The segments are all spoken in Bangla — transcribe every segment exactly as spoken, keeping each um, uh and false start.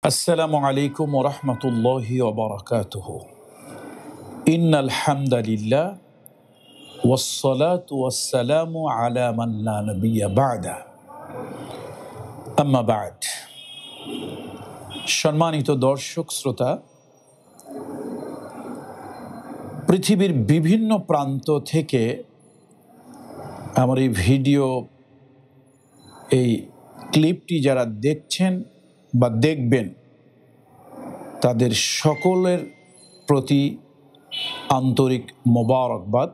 আসসালামু আলাইকুম ওয়া রাহমাতুল্লাহি ওয়া বারাকাতুহু। ইন্নাল হামদালিল্লাহ ওয়াস সালাতু ওয়াস সালামু আলা মান লা নাবিয়্যা বা'দা। আম্মা বা'দ। সম্মানিত দর্শক শ্রোতা, পৃথিবীর বিভিন্ন প্রান্ত থেকে আমার এই ভিডিও এই ক্লিপটি যারা দেখছেন বা দেখবেন, তাদের সকলের প্রতি আন্তরিক মোবারকবাদ।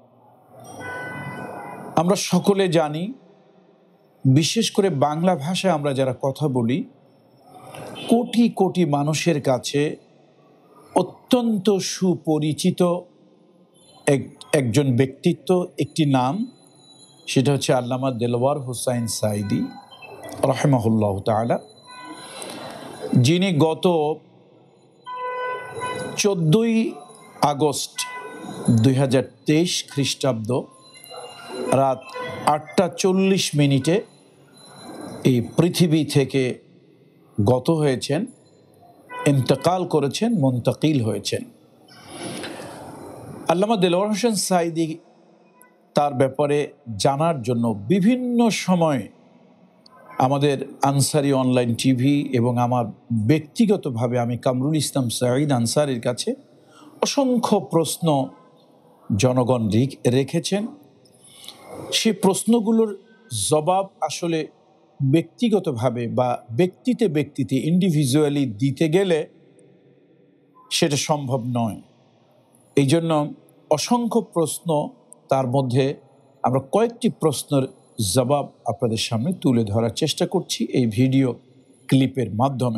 আমরা সকলে জানি, বিশেষ করে বাংলা ভাষায় আমরা যারা কথা বলি, কোটি কোটি মানুষের কাছে অত্যন্ত সুপরিচিত এক একজন ব্যক্তিত্ব, একটি নাম, সেটা হচ্ছে আল্লামা দেলওয়ার হোসাইন সাঈদী রাহিমাহুল্লাহ তাআলা, যিনি গত চোদ্দোই আগস্ট দুই হাজার তেইশ খ্রিস্টাব্দ রাত আটটা চল্লিশ মিনিটে এই পৃথিবী থেকে গত হয়েছেন, ইন্তেকাল করেছেন, মুন্তাকিল হয়েছেন। আল্লামা দেলওয়ার হোসেন সাঈদী, তার ব্যাপারে জানার জন্য বিভিন্ন সময় আমাদের আনসারি অনলাইন টিভি এবং আমার ব্যক্তিগতভাবে আমি কামরুল ইসলাম সাঈদ আনসারির কাছে অসংখ্য প্রশ্ন জনগণ রেখেছেন। সে প্রশ্নগুলোর জবাব আসলে ব্যক্তিগতভাবে বা ব্যক্তিতে ব্যক্তিতে ইন্ডিভিজুয়ালি দিতে গেলে সেটা সম্ভব নয়। এই জন্য অসংখ্য প্রশ্ন, তার মধ্যে আমরা কয়েকটি প্রশ্নের জবাব আপনাদের সামনে তুলে ধরার চেষ্টা করছি এই ভিডিও ক্লিপের মাধ্যমে।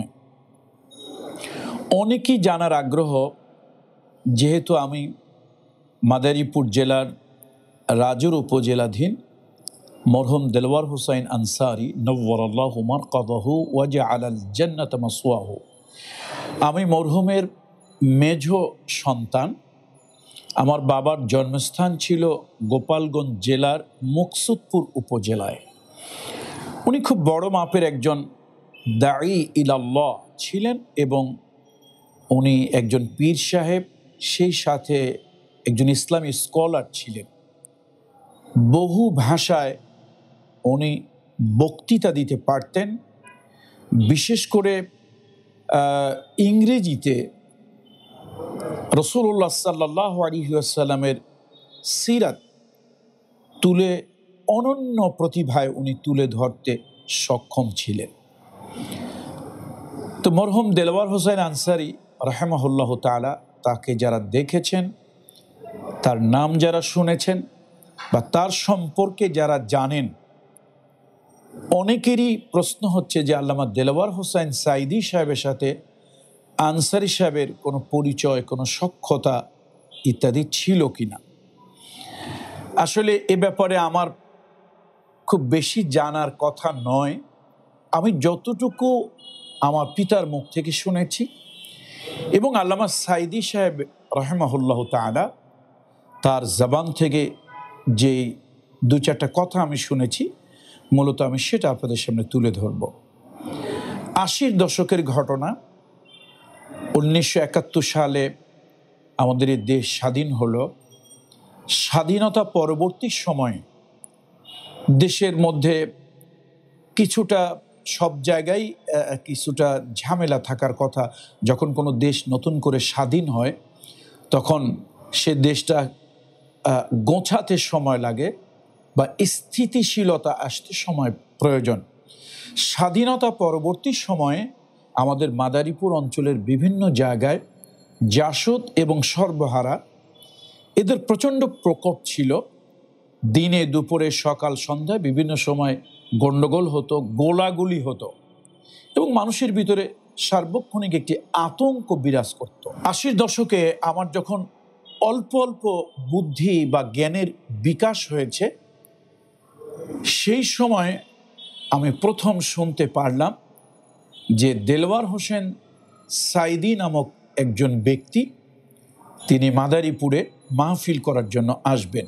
অনেকেই জানার আগ্রহ, যেহেতু আমি মাদারীপুর জেলার রাজুর উপজেলাধীন মরহুম দেলওয়ার হোসাইন আনসারী নওয়ারাল্লাহু মারকাদাহু ওয়া জাআলাল জান্নাতা মাসওয়াহু, আমি মরহুমের মেঝ সন্তান। আমার বাবার জন্মস্থান ছিল গোপালগঞ্জ জেলার মুকসুদপুর উপজেলায়। উনি খুব বড় মাপের একজন দাঈ ইলাল্লাহ ছিলেন এবং উনি একজন পীর সাহেব, সেই সাথে একজন ইসলামী স্কলার ছিলেন। বহু ভাষায় উনি বক্তৃতা দিতে পারতেন। বিশেষ করে ইংরেজিতে রাসূলুল্লাহ সাল্লাল্লাহু আলাইহি ওয়াসাল্লামের সিরাত তুলে অনন্য প্রতিভায় উনি তুলে ধরতে সক্ষম ছিলেন। তো মরহুম দেলওয়ার হোসাইন আনসারী রাহিমাহুল্লাহ তাআলা, তাকে যারা দেখেছেন, তার নাম যারা শুনেছেন বা তার সম্পর্কে যারা জানেন, অনেকেরই প্রশ্ন হচ্ছে যে আল্লামা দেলওয়ার হোসাইন সাঈদী সাহেবের সাথে আনসারী সাহেবের কোনো পরিচয়, কোনো সখ্যতা ইত্যাদি ছিল কিনা। আসলে এ ব্যাপারে আমার খুব বেশি জানার কথা নয়। আমি যতটুকু আমার পিতার মুখ থেকে শুনেছি এবং আল্লামা সাঈদী সাহেব রাহিমাহুল্লাহ তাআলা তার জবান থেকে যে দু চারটা কথা আমি শুনেছি, মূলত আমি সেটা আপনাদের সামনে তুলে ধরব। আশির দশকের ঘটনা। উনিশশো একাত্তর সালে আমাদের এই দেশ স্বাধীন হলো। স্বাধীনতা পরবর্তী সময়ে দেশের মধ্যে কিছুটা, সব জায়গায় কিছুটা ঝামেলা থাকার কথা। যখন কোনো দেশ নতুন করে স্বাধীন হয়, তখন সে দেশটা গোছাতে সময় লাগে বা স্থিতিশীলতা আসতে সময় প্রয়োজন। স্বাধীনতা পরবর্তী সময়ে আমাদের মাদারীপুর অঞ্চলের বিভিন্ন জায়গায় জাসদ এবং সর্বহারা, এদের প্রচণ্ড প্রকোপ ছিল। দিনে দুপুরে সকাল সন্ধ্যায় বিভিন্ন সময় গণ্ডগোল হতো, গোলাগুলি হতো এবং মানুষের ভিতরে সার্বক্ষণিক একটি আতঙ্ক বিরাজ করত। আশির দশকে আমার যখন অল্প অল্প বুদ্ধি বা জ্ঞানের বিকাশ হয়েছে, সেই সময় আমি প্রথম শুনতে পারলাম যে দেলওয়ার হোসেন সাঈদী নামক একজন ব্যক্তি, তিনি মাদারীপুরে মাহফিল করার জন্য আসবেন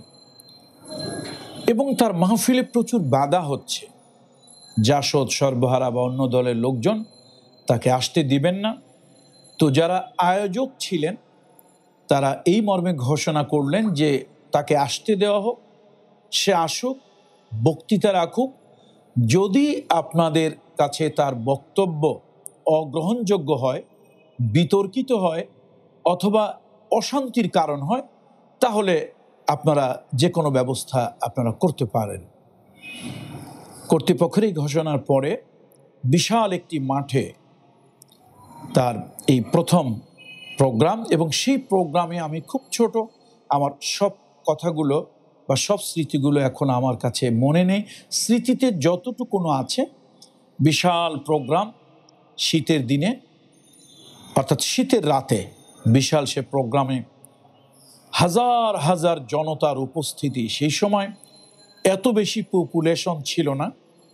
এবং তার মাহফিলে প্রচুর বাধা হচ্ছে। জাসদ, সর্বহারা বা অন্য দলের লোকজন তাকে আসতে দিবেন না। তো যারা আয়োজক ছিলেন তারা এই মর্মে ঘোষণা করলেন যে তাকে আসতে দেওয়া হোক, সে আসুক, বক্তৃতা রাখুক। যদি আপনাদের কাছে তার বক্তব্য অগ্রহণযোগ্য হয়, বিতর্কিত হয় অথবা অশান্তির কারণ হয়, তাহলে আপনারা যে কোনো ব্যবস্থা আপনারা করতে পারেন। কর্তৃপক্ষের এই ঘোষণার পরে বিশাল একটি মাঠে তার এই প্রথম প্রোগ্রাম, এবং সেই প্রোগ্রামে আমি খুব ছোট, আমার সব কথাগুলো বা সব স্মৃতিগুলো এখন আমার কাছে মনে নেই। স্মৃতিতে যতটুকু আছে, বিশাল প্রোগ্রাম, শীতের দিনে অর্থাৎ শীতের রাতে বিশাল সে প্রোগ্রামে হাজার হাজার জনতার উপস্থিতি। সেই সময় এত বেশি পপুলেশন ছিল না,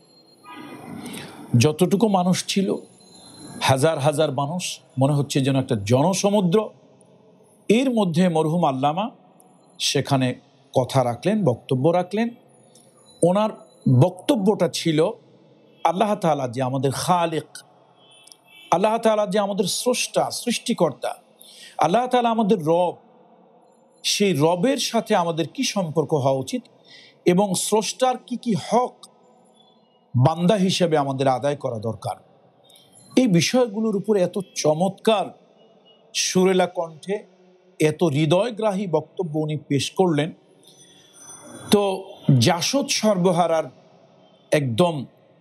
যতটুকু মানুষ ছিল হাজার হাজার মানুষ, মনে হচ্ছে যেন একটা জনসমুদ্র। এর মধ্যে মরহুম আল্লামা সেখানে কথা রাখলেন, বক্তব্য রাখলেন। ওনার বক্তব্যটা ছিল আল্লাহ তাআলা যে আমাদের খালিক, আল্লাহ তাআলা যে আমাদের স্রষ্টা, সৃষ্টিকর্তা, আল্লাহ তাআলা আমাদের রব, সেই রবের সাথে আমাদের কি সম্পর্ক হওয়া উচিত এবং স্রষ্টার কি কি হক বান্দা হিসেবে আমাদের আদায় করা দরকার, এই বিষয়গুলোর উপরে এত চমৎকার সুরেলা কণ্ঠে এত হৃদয়গ্রাহী বক্তব্য উনি পেশ করলেন। তো জাসদ সর্বহারার একদম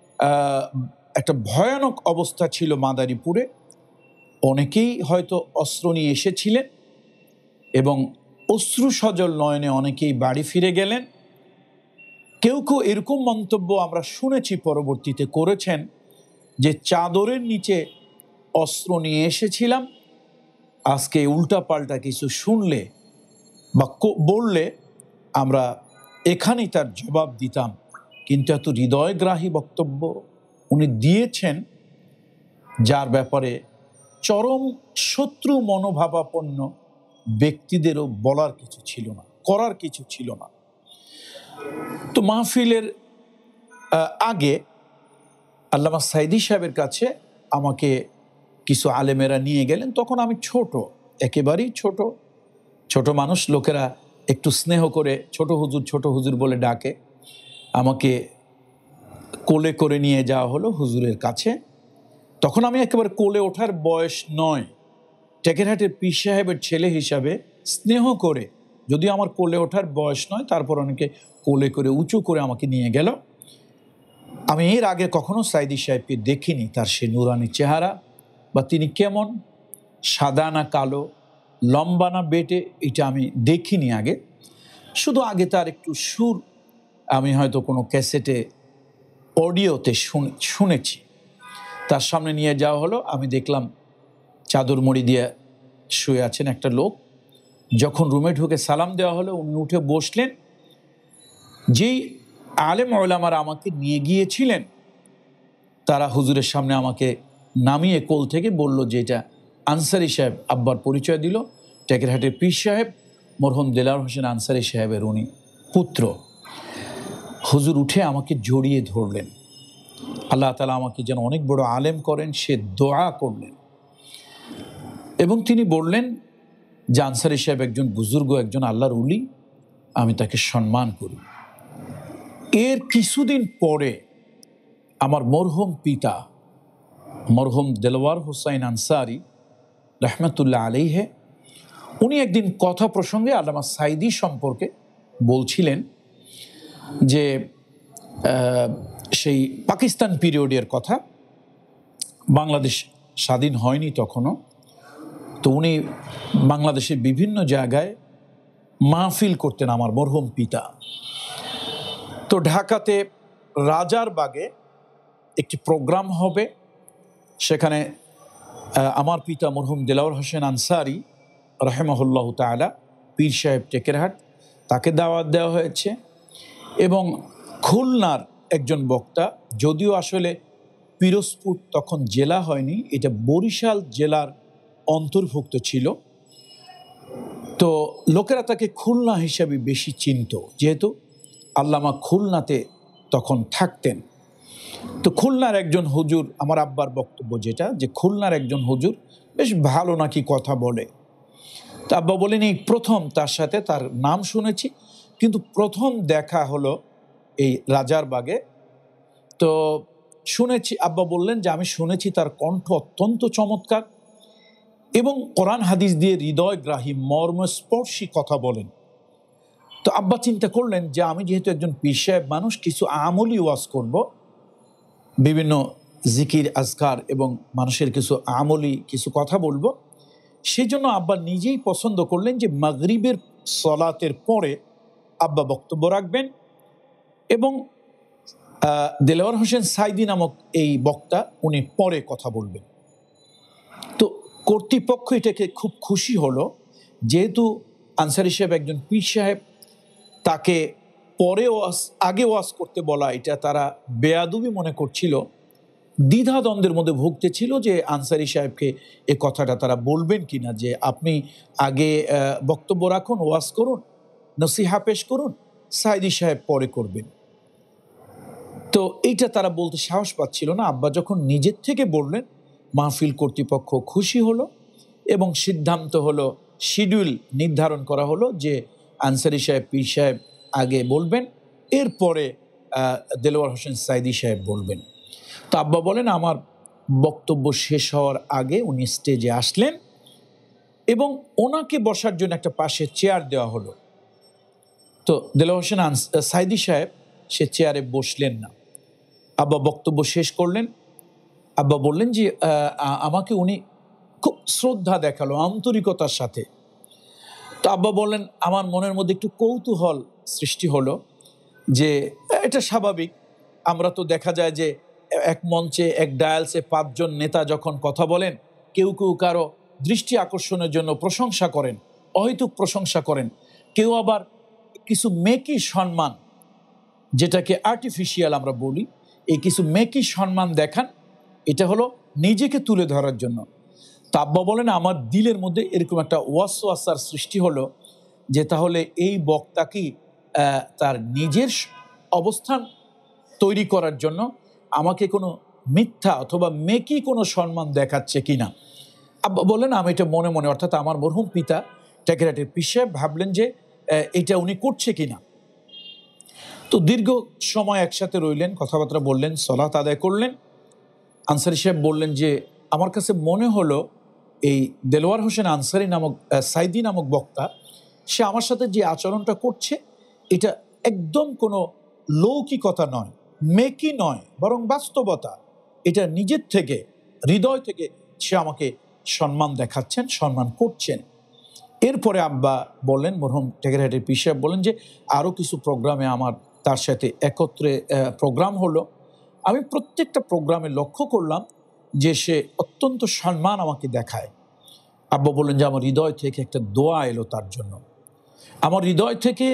একটা ভয়ানক অবস্থা ছিল মাদারীপুরে। অনেকেই হয়তো অস্ত্র নিয়ে এসেছিলেন এবং অশ্রু সজল নয়নে অনেকেই বাড়ি ফিরে গেলেন। কেউ কেউ এরকম মন্তব্য আমরা শুনেছি পরবর্তীতে করেছেন যে চাদরের নিচে অস্ত্র নিয়ে এসেছিলাম, আজকে উল্টাপাল্টা কিছু শুনলে বা বললে আমরা এখানেই তার জবাব দিতাম। কিন্তু এত হৃদয়গ্রাহী বক্তব্য উনি দিয়েছেন, যার ব্যাপারে চরম শত্রু মনোভাবাপন্ন ব্যক্তিদেরও বলার কিছু ছিল না, করার কিছু ছিল না। তো মাহফিলের আগে আল্লামা সাইদী সাহেবের কাছে আমাকে কিছু আলেমেরা নিয়ে গেলেন। তখন আমি ছোট, একেবারেই ছোট ছোট মানুষ, লোকেরা একটু স্নেহ করে ছোট হুজুর ছোট হুজুর বলে ডাকে। আমাকে কোলে করে নিয়ে যাওয়া হলো হুজুরের কাছে। তখন আমি একেবারে কোলে ওঠার বয়স নয়, টেকেরহাটের পীর সাহেবের ছেলে হিসাবে স্নেহ করে, যদিও আমার কোলে ওঠার বয়স নয়, তারপর অনেকে কোলে করে উঁচু করে আমাকে নিয়ে গেল। আমি এর আগে কখনো সাইদী সাহেবকে দেখিনি, তার সে নুরানি চেহারা বা তিনি কেমন, সাদা না কালো, লম্বা না বেটে, এটা আমি দেখিনি আগে। শুধু আগে তার একটু সুর আমি হয়তো কোনো ক্যাসেটে অডিওতে শুনেছি। তার সামনে নিয়ে যাওয়া হলো। আমি দেখলাম চাদর মুড়ি দিয়ে শুয়ে আছেন একটা লোক। যখন রুমে ঢুকে সালাম দেওয়া হলো, উনি উঠে বসলেন। যেই আলেম ওলামারা আমাকে নিয়ে গিয়েছিলেন তারা হুজুরের সামনে আমাকে নামিয়ে কোল থেকে বলল যে এটা আনসারি সাহেব, আব্বার পরিচয় দিল, টেকেরহাটের পীর সাহেব মরহুম দেলাওয়ার হোসেন আনসারি সাহেবের উনি পুত্র। হুজুর উঠে আমাকে জড়িয়ে ধরলেন। আল্লাহ তাআলা আমাকে যেন অনেক বড় আলেম করেন সে দোয়া করলেন, এবং তিনি বললেন যে আনসারি সাহেব একজন বুজুর্গ, একজন আল্লাহর ওলি, আমি তাকে সম্মান করি। এর কিছুদিন পরে আমার মরহুম পিতা মরহুম দেলাওয়ার হোসেন আনসারি রহমতুল্লাহ আলাইহে, উনি একদিন কথা প্রসঙ্গে আল্লামা সাইদী সম্পর্কে বলছিলেন যে সেই পাকিস্তান পিরিয়ডের কথা, বাংলাদেশ স্বাধীন হয়নি তখনও। তো উনি বাংলাদেশের বিভিন্ন জায়গায় মাহফিল করতেন আমার মরহুম পিতা। তো ঢাকাতে রাজারবাগে একটি প্রোগ্রাম হবে, সেখানে আমার পিতা মরহুম দেলাওয়ার হোসেন আনসারি রাহিমাহুল্লাহ তাআলা, পীর সাহেব টেকেরহাট, তাকে দাওয়াত দেওয়া হয়েছে। এবং খুলনার একজন বক্তা, যদিও আসলে পিরোজপুর তখন জেলা হয়নি, এটা বরিশাল জেলার অন্তর্ভুক্ত ছিল, তো লোকেরা তাকে খুলনা হিসাবে বেশি চিনত, যেহেতু আল্লামা খুলনাতে তখন থাকতেন। তো খুলনার একজন হুজুর, আমার আব্বার বক্তব্য যেটা, যে খুলনার একজন হুজুর বেশ ভালো নাকি কথা বলে। তা আব্বা বলেন এই প্রথম তার সাথে তার নাম শুনেছি, কিন্তু প্রথম দেখা হলো এই রাজারবাগে। তো শুনেছি, আব্বা বললেন যে আমি শুনেছি তার কণ্ঠ অত্যন্ত চমৎকার এবং কোরআন হাদিস দিয়ে হৃদয়গ্রাহী মর্মস্পর্শী কথা বলেন। তো আব্বা চিন্তা করলেন যে আমি যেহেতু একজন পীর সাহেব মানুষ, কিছু আমলি ওয়াজ করব, বিভিন্ন জিকির আজকার এবং মানুষের কিছু আমলি কিছু কথা বলবো। সেই জন্য আব্বা নিজেই পছন্দ করলেন যে মাগরিবের সলাতের পরে আব্বা বক্তব্য রাখবেন এবং দেলোয়ার হোসেন সাইদি নামক এই বক্তা উনি পরে কথা বলবেন। তো কর্তৃপক্ষ এটাকে খুব খুশি হলো, যেহেতু আনসারী সাহেব একজন পীর সাহেব, তাকে পরে ওয়াজ আগে ওয়াজ করতে বলা এটা তারা বেয়াদবি মনে করছিল, দ্বিধাদ্বন্দ্বের মধ্যে ভুগতেছিল যে আনসারী সাহেবকে এ কথাটা তারা বলবেন কিনা, যে আপনি আগে বক্তব্য রাখুন, ওয়াজ করুন, নসিহা পেশ করুন, সাইদি সাহেব পরে করবেন। তো এইটা তারা বলতে সাহস পাচ্ছিল না। আব্বা যখন নিজের থেকে বললেন, মাহফিল কর্তৃপক্ষ খুশি হলো এবং সিদ্ধান্ত হলো, শিডিউল নির্ধারণ করা হলো যে আনসারী সাহেব পীর সাহেব আগে বলবেন, এরপরে দেলোয়ার হোসেন সাইদি সাহেব বলবেন। তো আব্বা বলেন আমার বক্তব্য শেষ হওয়ার আগে উনি স্টেজে আসলেন এবং ওনাকে বসার জন্য একটা পাশে চেয়ার দেওয়া হলো। তো দেলোয়ার হোসেন সাইদি সাহেব সে চেয়ারে বসলেন না। আব্বা বক্তব্য শেষ করলেন। আব্বা বললেন যে আমাকে উনি খুব শ্রদ্ধা দেখালো আন্তরিকতার সাথে। তো আব্বা বললেন আমার মনের মধ্যে একটু কৌতূহল সৃষ্টি হলো, যে এটা স্বাভাবিক, আমরা তো দেখা যায় যে এক মঞ্চে এক ডায়ালসে পাঁচজন নেতা যখন কথা বলেন, কেউ কেউ কারো দৃষ্টি আকর্ষণের জন্য প্রশংসা করেন, অহেতুক প্রশংসা করেন, কেউ আবার কিছু মেকি সম্মান, যেটাকে আর্টিফিশিয়াল আমরা বলি, এই কিছু মেকি সম্মান দেখান, এটা হলো নিজেকে তুলে ধরার জন্য। তা আব্বা বলেন আমার দিলের মধ্যে এরকম একটা ওয়াসওয়াসার সৃষ্টি হলো যে তাহলে এই বক্তা কি তার নিজের অবস্থান তৈরি করার জন্য আমাকে কোনো মিথ্যা অথবা মেকি কোনো সম্মান দেখাচ্ছে কিনা। আব্বা বলেন আমি এটা মনে মনে, অর্থাৎ আমার মরহুম পিতা টেকেরাটের পীর সাহেব ভাবলেন যে এটা উনি করছে কিনা। তো দীর্ঘ সময় একসাথে রইলেন, কথাবার্তা বললেন, সলাত আদায় করলেন। আনসারী সাহেব বললেন যে আমার কাছে মনে হলো এই দেলোয়ার হোসেন আনসারী নামক সাইদি নামক বক্তা, সে আমার সাথে যে আচরণটা করছে এটা একদম কোনো লৌকিকতা নয়, মেকি নয়, বরং বাস্তবতা। এটা নিজের থেকে, হৃদয় থেকে সে আমাকে সম্মান দেখাচ্ছেন, সম্মান করছেন। এরপরে আব্বা বললেন, মরহুম টেকেরহাটের পীর সাহেব বলেন যে আরও কিছু প্রোগ্রামে আমার তার সাথে একত্রে প্রোগ্রাম হলো। আমি প্রত্যেকটা প্রোগ্রামে লক্ষ্য করলাম যে সে অত্যন্ত সম্মান আমাকে দেখায়। আব্বা বললেন যে আমার হৃদয় থেকে একটা দোয়া এলো তার জন্য, আমার হৃদয় থেকে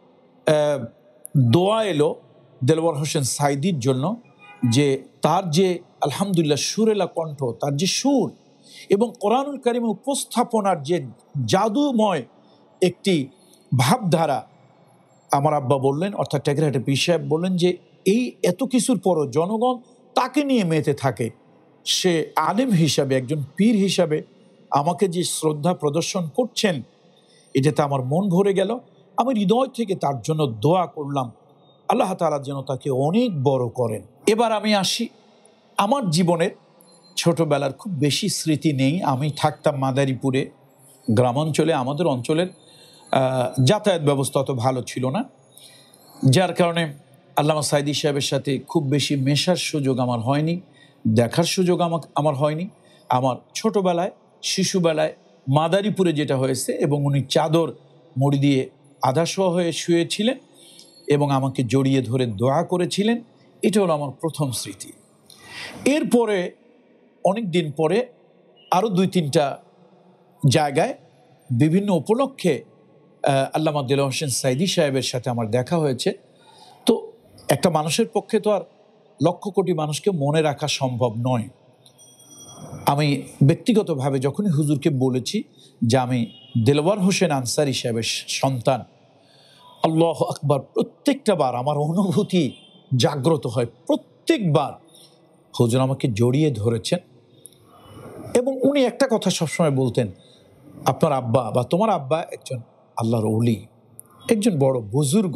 দোয়া এলো দেলোয়ার হোসেন সাইদির জন্য, যে তার যে আলহামদুলিল্লাহ সুরেলা কণ্ঠ, তার যে সুর এবং কোরআনুল কারিমে উপস্থাপনার যে জাদুময় একটি ভাবধারা, আমার আব্বা বললেন, অর্থাৎ টেকেরহাটের পীর সাহেব বললেন যে এই এত কিছুর পরও জনগণ তাকে নিয়ে মেতে থাকে, সে আলেম হিসাবে, একজন পীর হিসাবে আমাকে যে শ্রদ্ধা প্রদর্শন করছেন, এটাতে আমার মন ভরে গেল। আমি হৃদয় থেকে তার জন্য দোয়া করলাম, আল্লাহ তাআলা যেন তাকে অনেক বড় করেন। এবার আমি আসি, আমার জীবনের ছোটবেলার খুব বেশি স্মৃতি নেই। আমি থাকতাম মাদারীপুরে, গ্রামাঞ্চলে। আমাদের অঞ্চলের যাতায়াত ব্যবস্থা অত ভালো ছিল না, যার কারণে আল্লামা সাইদি সাহেবের সাথে খুব বেশি মেশার সুযোগ আমার হয়নি, দেখার সুযোগ আমার আমার হয়নি। আমার ছোটবেলায়, শিশুবেলায় মাদারীপুরে যেটা হয়েছে, এবং উনি চাদর মুড়ি দিয়ে আধাশোয়া হয়ে শুয়েছিলেন এবং আমাকে জড়িয়ে ধরে দোয়া করেছিলেন, এটা হলো আমার প্রথম স্মৃতি। এরপরে অনেক দিন পরে আরও দুই তিনটা জায়গায় বিভিন্ন উপলক্ষে আল্লামা দেলোয়ার হোসেন সাইদি সাহেবের সাথে আমার দেখা হয়েছে। তো একটা মানুষের পক্ষে তো আর লক্ষ কোটি মানুষকে মনে রাখা সম্ভব নয়। আমি ব্যক্তিগতভাবে যখনই হুজুরকে বলেছি যে আমি দেলোয়ার হোসেন আনসারী সাহেবের সন্তান, আল্লাহু আকবার, প্রত্যেকটা বার আমার অনুভূতি জাগ্রত হয়। প্রত্যেক প্রত্যেকবার হুজুর আমাকে জড়িয়ে ধরেছেন এবং উনি একটা কথা সবসময় বলতেন, আপনার আব্বা বা তোমার আব্বা একজন আল্লাহর ওলি, একজন বড় বুজুর্গ।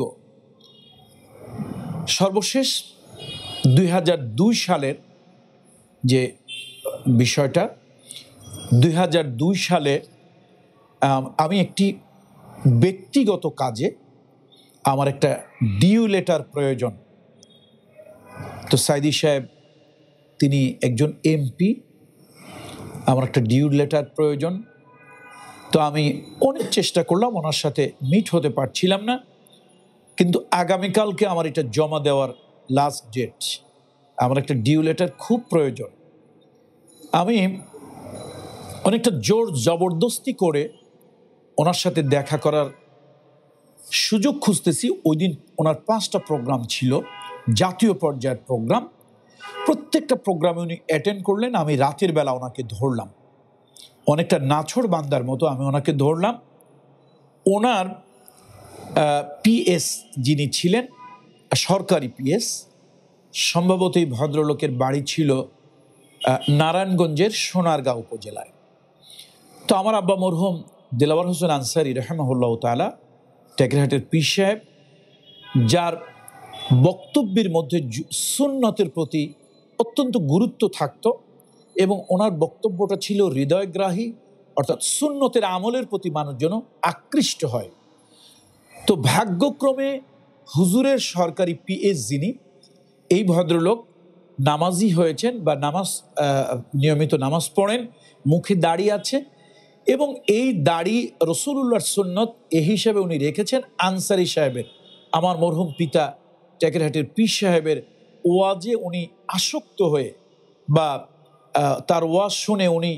সর্বশেষ দুই হাজার দুই সালের যে বিষয়টা, দুই হাজার দুই সালে আমি একটি ব্যক্তিগত কাজে আমার একটা ডিউ লেটার প্রয়োজন। তো সাইদি সাহেব তিনি একজন এমপি, আমার একটা ডিউ লেটার প্রয়োজন। তো আমি অনেক চেষ্টা করলাম, ওনার সাথে মিট হতে পারছিলাম না, কিন্তু আগামীকালকে আমার এটা জমা দেওয়ার লাস্ট ডেট, আমার একটা ডিউ লেটার খুব প্রয়োজন। আমি অনেকটা জোর জবরদস্তি করে ওনার সাথে দেখা করার সুযোগ খুঁজতেছি। ওই দিন ওনার পাঁচটা প্রোগ্রাম ছিল, জাতীয় পর্যায়ের প্রোগ্রাম। প্রত্যেকটা প্রোগ্রামে উনি অ্যাটেন্ড করলেন। আমি রাতের বেলা ওনাকে ধরলাম, অনেকটা নাছোড় বান্দার মতো আমি ওনাকে ধরলাম। ওনার পিএস যিনি ছিলেন, সরকারি পিএস, সম্ভবত এই ভদ্রলোকের বাড়ি ছিল নারায়ণগঞ্জের সোনারগাঁও উপজেলায়। তো আমার আব্বা মরহুম দেলাওয়ার হোসেন আনসারী রহমাহুল্লাহ তাআলা, টেকেরহাটের পীর সাহেব, যার বক্তব্যের মধ্যে সুন্নতের প্রতি অত্যন্ত গুরুত্ব থাকত এবং ওনার বক্তব্যটা ছিল হৃদয়গ্রাহী, অর্থাৎ সুন্নতের আমলের প্রতি মানুষ যেন আকৃষ্ট হয়। তো ভাগ্যক্রমে হুজুরের সরকারি পিএস যিনি, এই ভদ্রলোক নামাজি হয়েছেন বা নামাজ নিয়মিত নামাজ পড়েন, মুখে দাড়ি আছে এবং এই দাড়ি রসুলুল্লাহর সুন্নত এ হিসেবে উনি রেখেছেন আনসারী সাহেবের, আমার মরহুম পিতা টেকেরহাটের পীর সাহেবের ওয়াজে উনি আসক্ত হয়ে বা তার ওয়াজ শুনে উনি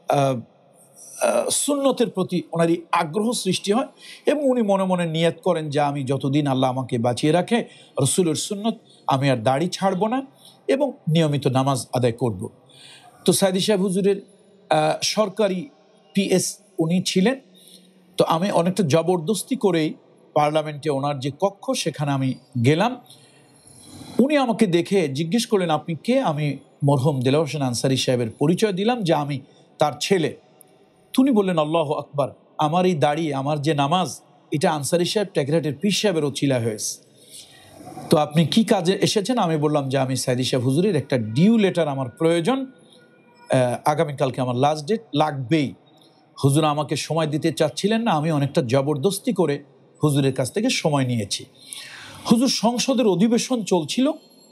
সুন্নতের প্রতি ওনারই আগ্রহ সৃষ্টি হয় এবং উনি মনে মনে নিয়ত করেন যে আমি যতদিন আল্লাহ আমাকে বাঁচিয়ে রাখে রসুলের সুন্নত আমি আর দাড়ি ছাড়বো না এবং নিয়মিত নামাজ আদায় করব। তো সাইদি সাহেব হুজুরের সরকারি পিএস উনি ছিলেন। তো আমি অনেকটা জবরদস্তি করেই পার্লামেন্টে ওনার যে কক্ষ সেখানে আমি গেলাম। উনি আমাকে দেখে জিজ্ঞেস করলেন, আপনি কে? আমি মরহুম দেলাওয়ার হোসেন আনসারী সাহেবের পরিচয় দিলাম যে আমি তার ছেলে। তিনি বললেন, আল্লাহ আকবার, আমার এই দাড়ি, আমার যে নামাজ, এটা আনসারী সাহেব টেকেরহাটের পীর সাহেবের ওছিলা হয়েছে। তো আপনি কি কাজে এসেছেন? আমি বললাম যে আমি সাইদি সাহেব হুজুরের একটা ডিউ লেটার আমার প্রয়োজন, আগামীকালকে আমার লাস্ট ডেট, লাগবেই। হুজুর আমাকে সময় দিতে চাচ্ছিলেন না, আমি অনেকটা জবরদস্তি করে হুজুরের কাছ থেকে সময় নিয়েছি। হুজুর সংসদের অধিবেশন চলছিল,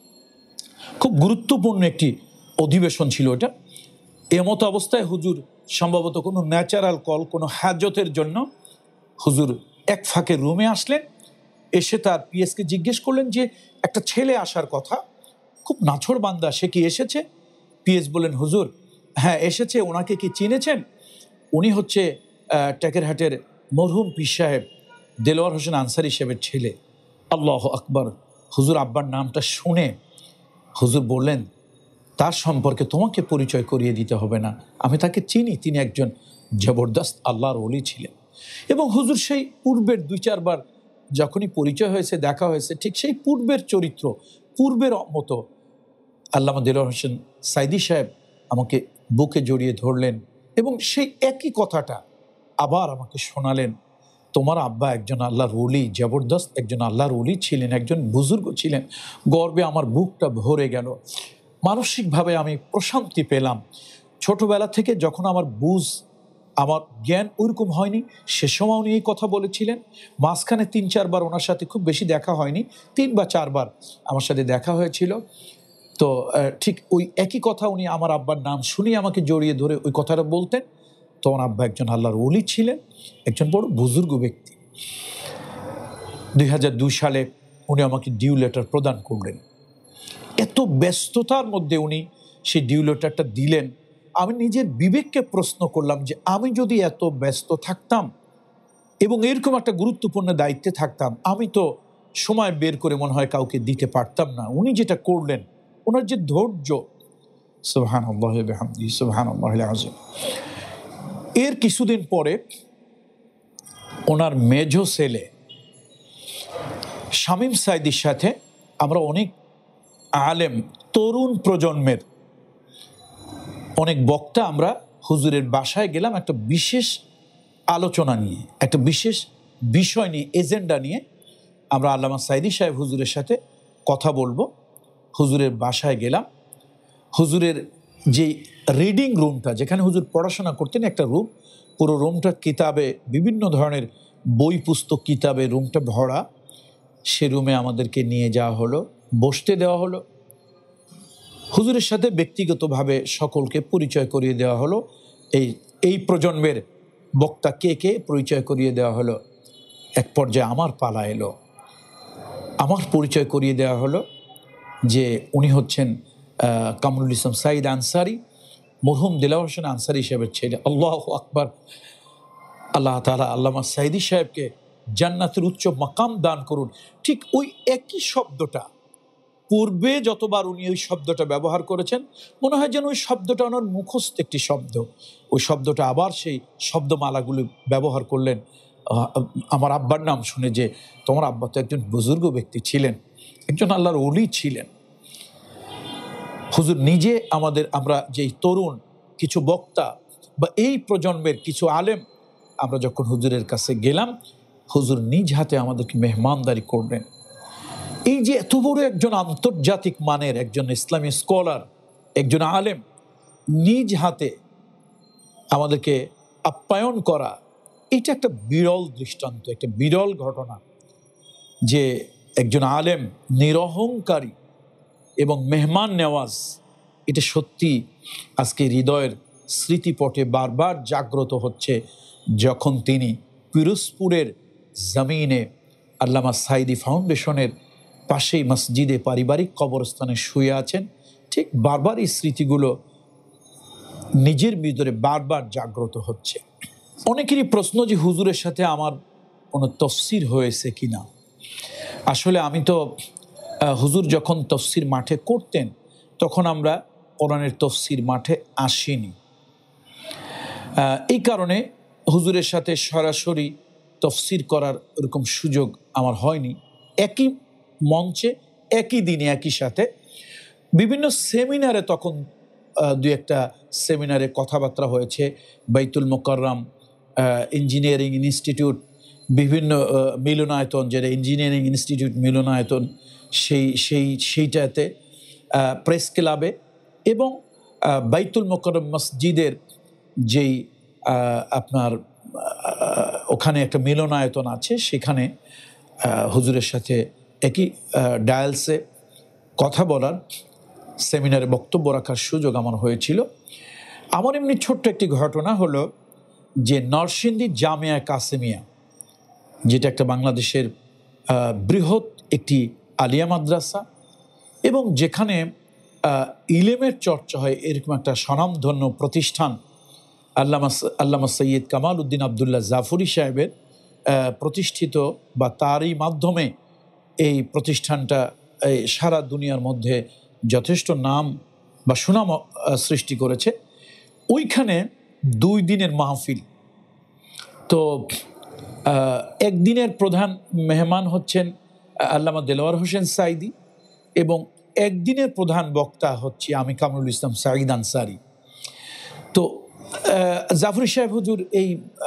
খুব গুরুত্বপূর্ণ একটি অধিবেশন ছিল এটা। এমতো অবস্থায় হুজুর সম্ভবত কোনো ন্যাচারাল কল, কোনো হাজতের জন্য হুজুর এক ফাঁকে রুমে আসলেন। এসে তার পিএসকে জিজ্ঞেস করলেন যে একটা ছেলে আসার কথা, খুব নাছোড় বান্দা, সে কি এসেছে? পিএস বললেন, হুজুর হ্যাঁ এসেছে। ওনাকে কি চিনেছেন? উনি হচ্ছে টেকেরহাটের মরহুম পীর সাহেব দেলোয়ার হোসেন আনসারী সাহেবের ছেলে। আল্লাহ আকবার। হুজুর আব্বার নামটা শুনে হুজুর বললেন, তার সম্পর্কে তোমাকে পরিচয় করিয়ে দিতে হবে না, আমি তাকে চিনি, তিনি একজন জবরদস্ত আল্লাহর ওলি ছিলেন। এবং হুজুর সেই পূর্বের দুই চারবার যখনই পরিচয় হয়েছে, দেখা হয়েছে, ঠিক সেই পূর্বের চরিত্র, পূর্বের মতো আল্লামা দেলোয়ার হোসেন সাইদি সাহেব আমাকে বুকে জড়িয়ে ধরলেন এবং সেই একই কথাটা আবার আমাকে শোনালেন, তোমার আব্বা একজন আল্লাহর ওলি, জবরদস্ত একজন আল্লাহর ওলি ছিলেন, একজন বুজুর্গ ছিলেন। গর্বে আমার বুকটা ভরে গেল, মানসিকভাবে আমি প্রশান্তি পেলাম। ছোটবেলা থেকে যখন আমার বুঝ, আমার জ্ঞান ওইরকম হয়নি, সে সময় উনি এই কথা বলেছিলেন। মাঝখানে তিন চারবার ওনার সাথে খুব বেশি দেখা হয়নি, তিন বা চারবার আমার সাথে দেখা হয়েছিল। তো ঠিক ওই একই কথা উনি আমার আব্বার নাম শুনেই আমাকে জড়িয়ে ধরে ওই কথাটা বলতেন। তোমার আব্বা একজন আল্লাহর ওলি ছিলেন, একজন বড় বুজুর্গ ব্যক্তি। দুই হাজার দুই সালে উনি আমাকে ডিউ লেটার প্রদান করলেন। এত ব্যস্ততার মধ্যে উনি সেই ডিউ লেটারটা দিলেন। আমি নিজের বিবেককে প্রশ্ন করলাম যে আমি যদি এত ব্যস্ত থাকতাম এবং এরকম একটা গুরুত্বপূর্ণ দায়িত্বে থাকতাম, আমি তো সময় বের করে মনে হয় কাউকে দিতে পারতাম না। উনি যেটা করলেন, ওনার যে ধৈর্য, সুবহানাল্লাহ ওয়া বিহামদিহি সুবহানাল্লাহিল আযীম। এর কিছুদিন পরে ওনার মেজো ছেলে শামীম সাইদির সাথে আমরা অনেক আলেম, তরুণ প্রজন্মের অনেক বক্তা আমরা হুজুরের বাসায় গেলাম একটা বিশেষ আলোচনা নিয়ে, একটা বিশেষ বিষয় নিয়ে, এজেন্ডা নিয়ে আমরা আল্লামা সাঈদী সাহেব হুজুরের সাথে কথা বলবো। হুজুরের বাসায় গেলাম। হুজুরের যে রিডিং রুমটা, যেখানে হুজুর পড়াশোনা করতেন, একটা রুম, পুরো রুমটা কিতাবে, বিভিন্ন ধরনের বই পুস্তক কিতাবে রুমটা ভরা। সে রুমে আমাদেরকে নিয়ে যাওয়া হলো, বসতে দেওয়া হলো। হুজুরের সাথে ব্যক্তিগতভাবে সকলকে পরিচয় করিয়ে দেওয়া হলো। এই এই প্রজন্মের বক্তা কে কে পরিচয় করিয়ে দেওয়া হলো। এক পর্যায়ে আমার পালা এলো, আমার পরিচয় করিয়ে দেওয়া হলো যে উনি হচ্ছেন কামরুল ইসলাম সাঈদ আনসারী, মরহুম দেলাওয়ার হোসেন আনসারী সাহেবের ছেলে। আল্লাহু আকবার। আল্লাহ তাআলা আল্লামা সাঈদী সাহেবকে জান্নাতের উচ্চ মাকাম দান করুন। ঠিক ওই একই শব্দটা পূর্বে যতবার উনি ওই শব্দটা ব্যবহার করেছেন, মনে হয় যেন ওই শব্দটা ওনার মুখস্থ একটি শব্দ। ওই শব্দটা আবার সেই শব্দমালাগুলি ব্যবহার করলেন। আমার আব্বার নাম শুনে, যে তোমার আব্বা তো একজন বুজুর্গ ব্যক্তি ছিলেন, একজন আল্লাহর ওলি ছিলেন। হুজুর নিজে আমাদের, আমরা যেই তরুণ কিছু বক্তা বা এই প্রজন্মের কিছু আলেম, আমরা যখন হুজুরের কাছে গেলাম, হুজুর নিজ হাতে আমাদেরকে মেহমানদারি করলেন। এই যে এত বড় একজন আন্তর্জাতিক মানের একজন ইসলামী স্কলার, একজন আলেম নিজ হাতে আমাদেরকে আপ্যায়ন করা, এটা একটা বিরল দৃষ্টান্ত, একটা বিরল ঘটনা যে একজন আলেম নিরহংকারী এবং মেহমান নেওয়াজ। এটা সত্যি আজকে হৃদয়ের স্মৃতিপটে বারবার জাগ্রত হচ্ছে, যখন তিনি পিরোজপুরের জমিনে আল্লামা সাঈদী ফাউন্ডেশনের পাশেই মসজিদে পারিবারিক কবরস্থানে শুয়ে আছেন। ঠিক বারবার এই স্মৃতিগুলো নিজের ভিতরে বারবার জাগ্রত হচ্ছে। অনেকেরই প্রশ্ন যে হুজুরের সাথে আমার কোনো তফসির হয়েছে কিনা। আসলে আমি তো হুজুর যখন তফসির মাঠে করতেন, তখন আমরা কোরআনের তফসির মাঠে আসিনি। এই কারণে হুজুরের সাথে সরাসরি তফসির করার এরকম সুযোগ আমার হয়নি। একই মঞ্চে, একই দিনে, একই সাথে বিভিন্ন সেমিনারে, তখন দু একটা সেমিনারে কথাবার্তা হয়েছে। বাইতুল মোকাররম ইঞ্জিনিয়ারিং ইনস্টিটিউট, বিভিন্ন মিলনায়তন, যেটা ইঞ্জিনিয়ারিং ইনস্টিটিউট মিলনায়তন, সেই সেই সেইটাতে প্রেস ক্লাবে, এবং বাইতুল মোকাররম মসজিদের যেই আপনার ওখানে একটা মিলনায়তন আছে, সেখানে হুজুরের সাথে একই ডায়ালসে কথা বলার, সেমিনারে বক্তব্য রাখার সুযোগ আমার হয়েছিল। আমার এমনি ছোট্ট একটি ঘটনা হলো যে নরসিংদী জামিয়া কাসেমিয়া, যেটা একটা বাংলাদেশের বৃহৎ একটি আলিয়া মাদ্রাসা, এবং যেখানে ইলেমের চর্চা হয়, এরকম একটা স্বনামধন্য প্রতিষ্ঠান, আল্লামা আল্লামা সৈয়দ কামাল উদ্দিন আবদুল্লাহ জাফরি সাহেবের প্রতিষ্ঠিত, বা তারই মাধ্যমে এই প্রতিষ্ঠানটা সারা দুনিয়ার মধ্যে যথেষ্ট নাম বা সুনাম সৃষ্টি করেছে। ওইখানে দুই দিনের মাহফিল। তো একদিনের প্রধান মেহমান হচ্ছেন আল্লামা দেলাওয়ার হোসেন সাঈদী, এবং একদিনের প্রধান বক্তা হচ্ছে আমি কামরুল ইসলাম সাঈদ আনসারী। তো জাফরি সাহেব হুজুর এই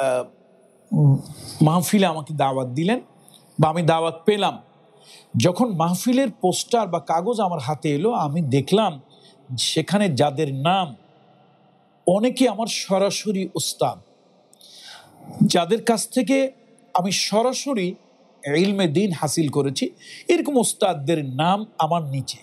মাহফিলে আমাকে দাওয়াত দিলেন, বা আমি দাওয়াত পেলাম। যখন মাহফিলের পোস্টার বা কাগজ আমার হাতে এলো, আমি দেখলাম সেখানে যাদের নাম, অনেকে আমার সরাসরি উস্তাদ, যাদের কাছ থেকে আমি সরাসরি ইলমে দ্বীন হাসিল করেছি, এরকম উস্তাদদের নাম আমার নিচে।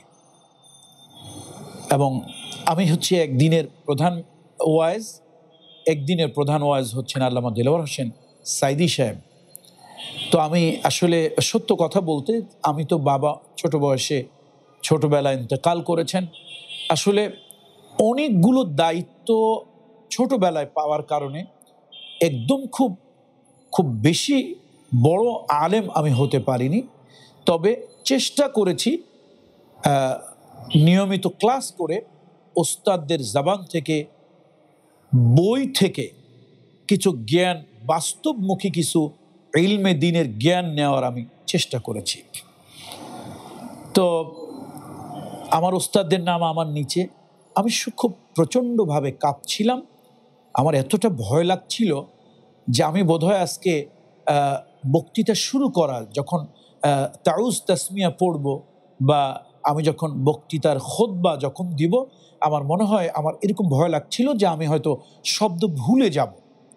এবং আমি হচ্ছে একদিনের প্রধান ওয়াইজ, একদিনের প্রধান ওয়াইজ হচ্ছেন আল্লামা দেলাওয়ার হোসেন সাঈদী সাহেব। তো আমি আসলে সত্য কথা বলতে, আমি তো বাবা ছোট বয়সে ছোটবেলায় ইন্তেকাল করেছেন। আসলে অনেকগুলো দায়িত্ব ছোটবেলায় পাওয়ার কারণে একদম খুব খুব বেশি বড় আলেম আমি হতে পারিনি। তবে চেষ্টা করেছি নিয়মিত ক্লাস করে ওস্তাদদের জবান থেকে, বই থেকে কিছু জ্ঞান, বাস্তবমুখী কিছু ইলমে দ্বীনের জ্ঞান নেওয়ার আমি চেষ্টা করেছি। তো আমার ওস্তাদদের নাম আমার নিচে। আমি খুব প্রচণ্ডভাবে কাঁপছিলাম। আমার এতটা ভয় লাগছিল যে আমি বোধহয় আজকে বক্তৃতা শুরু করার যখন তাউজ তাসমিয়া পড়ব বা আমি যখন বক্তৃতার খুতবা যখন দিব, আমার মনে হয় আমার এরকম ভয় লাগছিল যে আমি হয়তো শব্দ ভুলে যাব।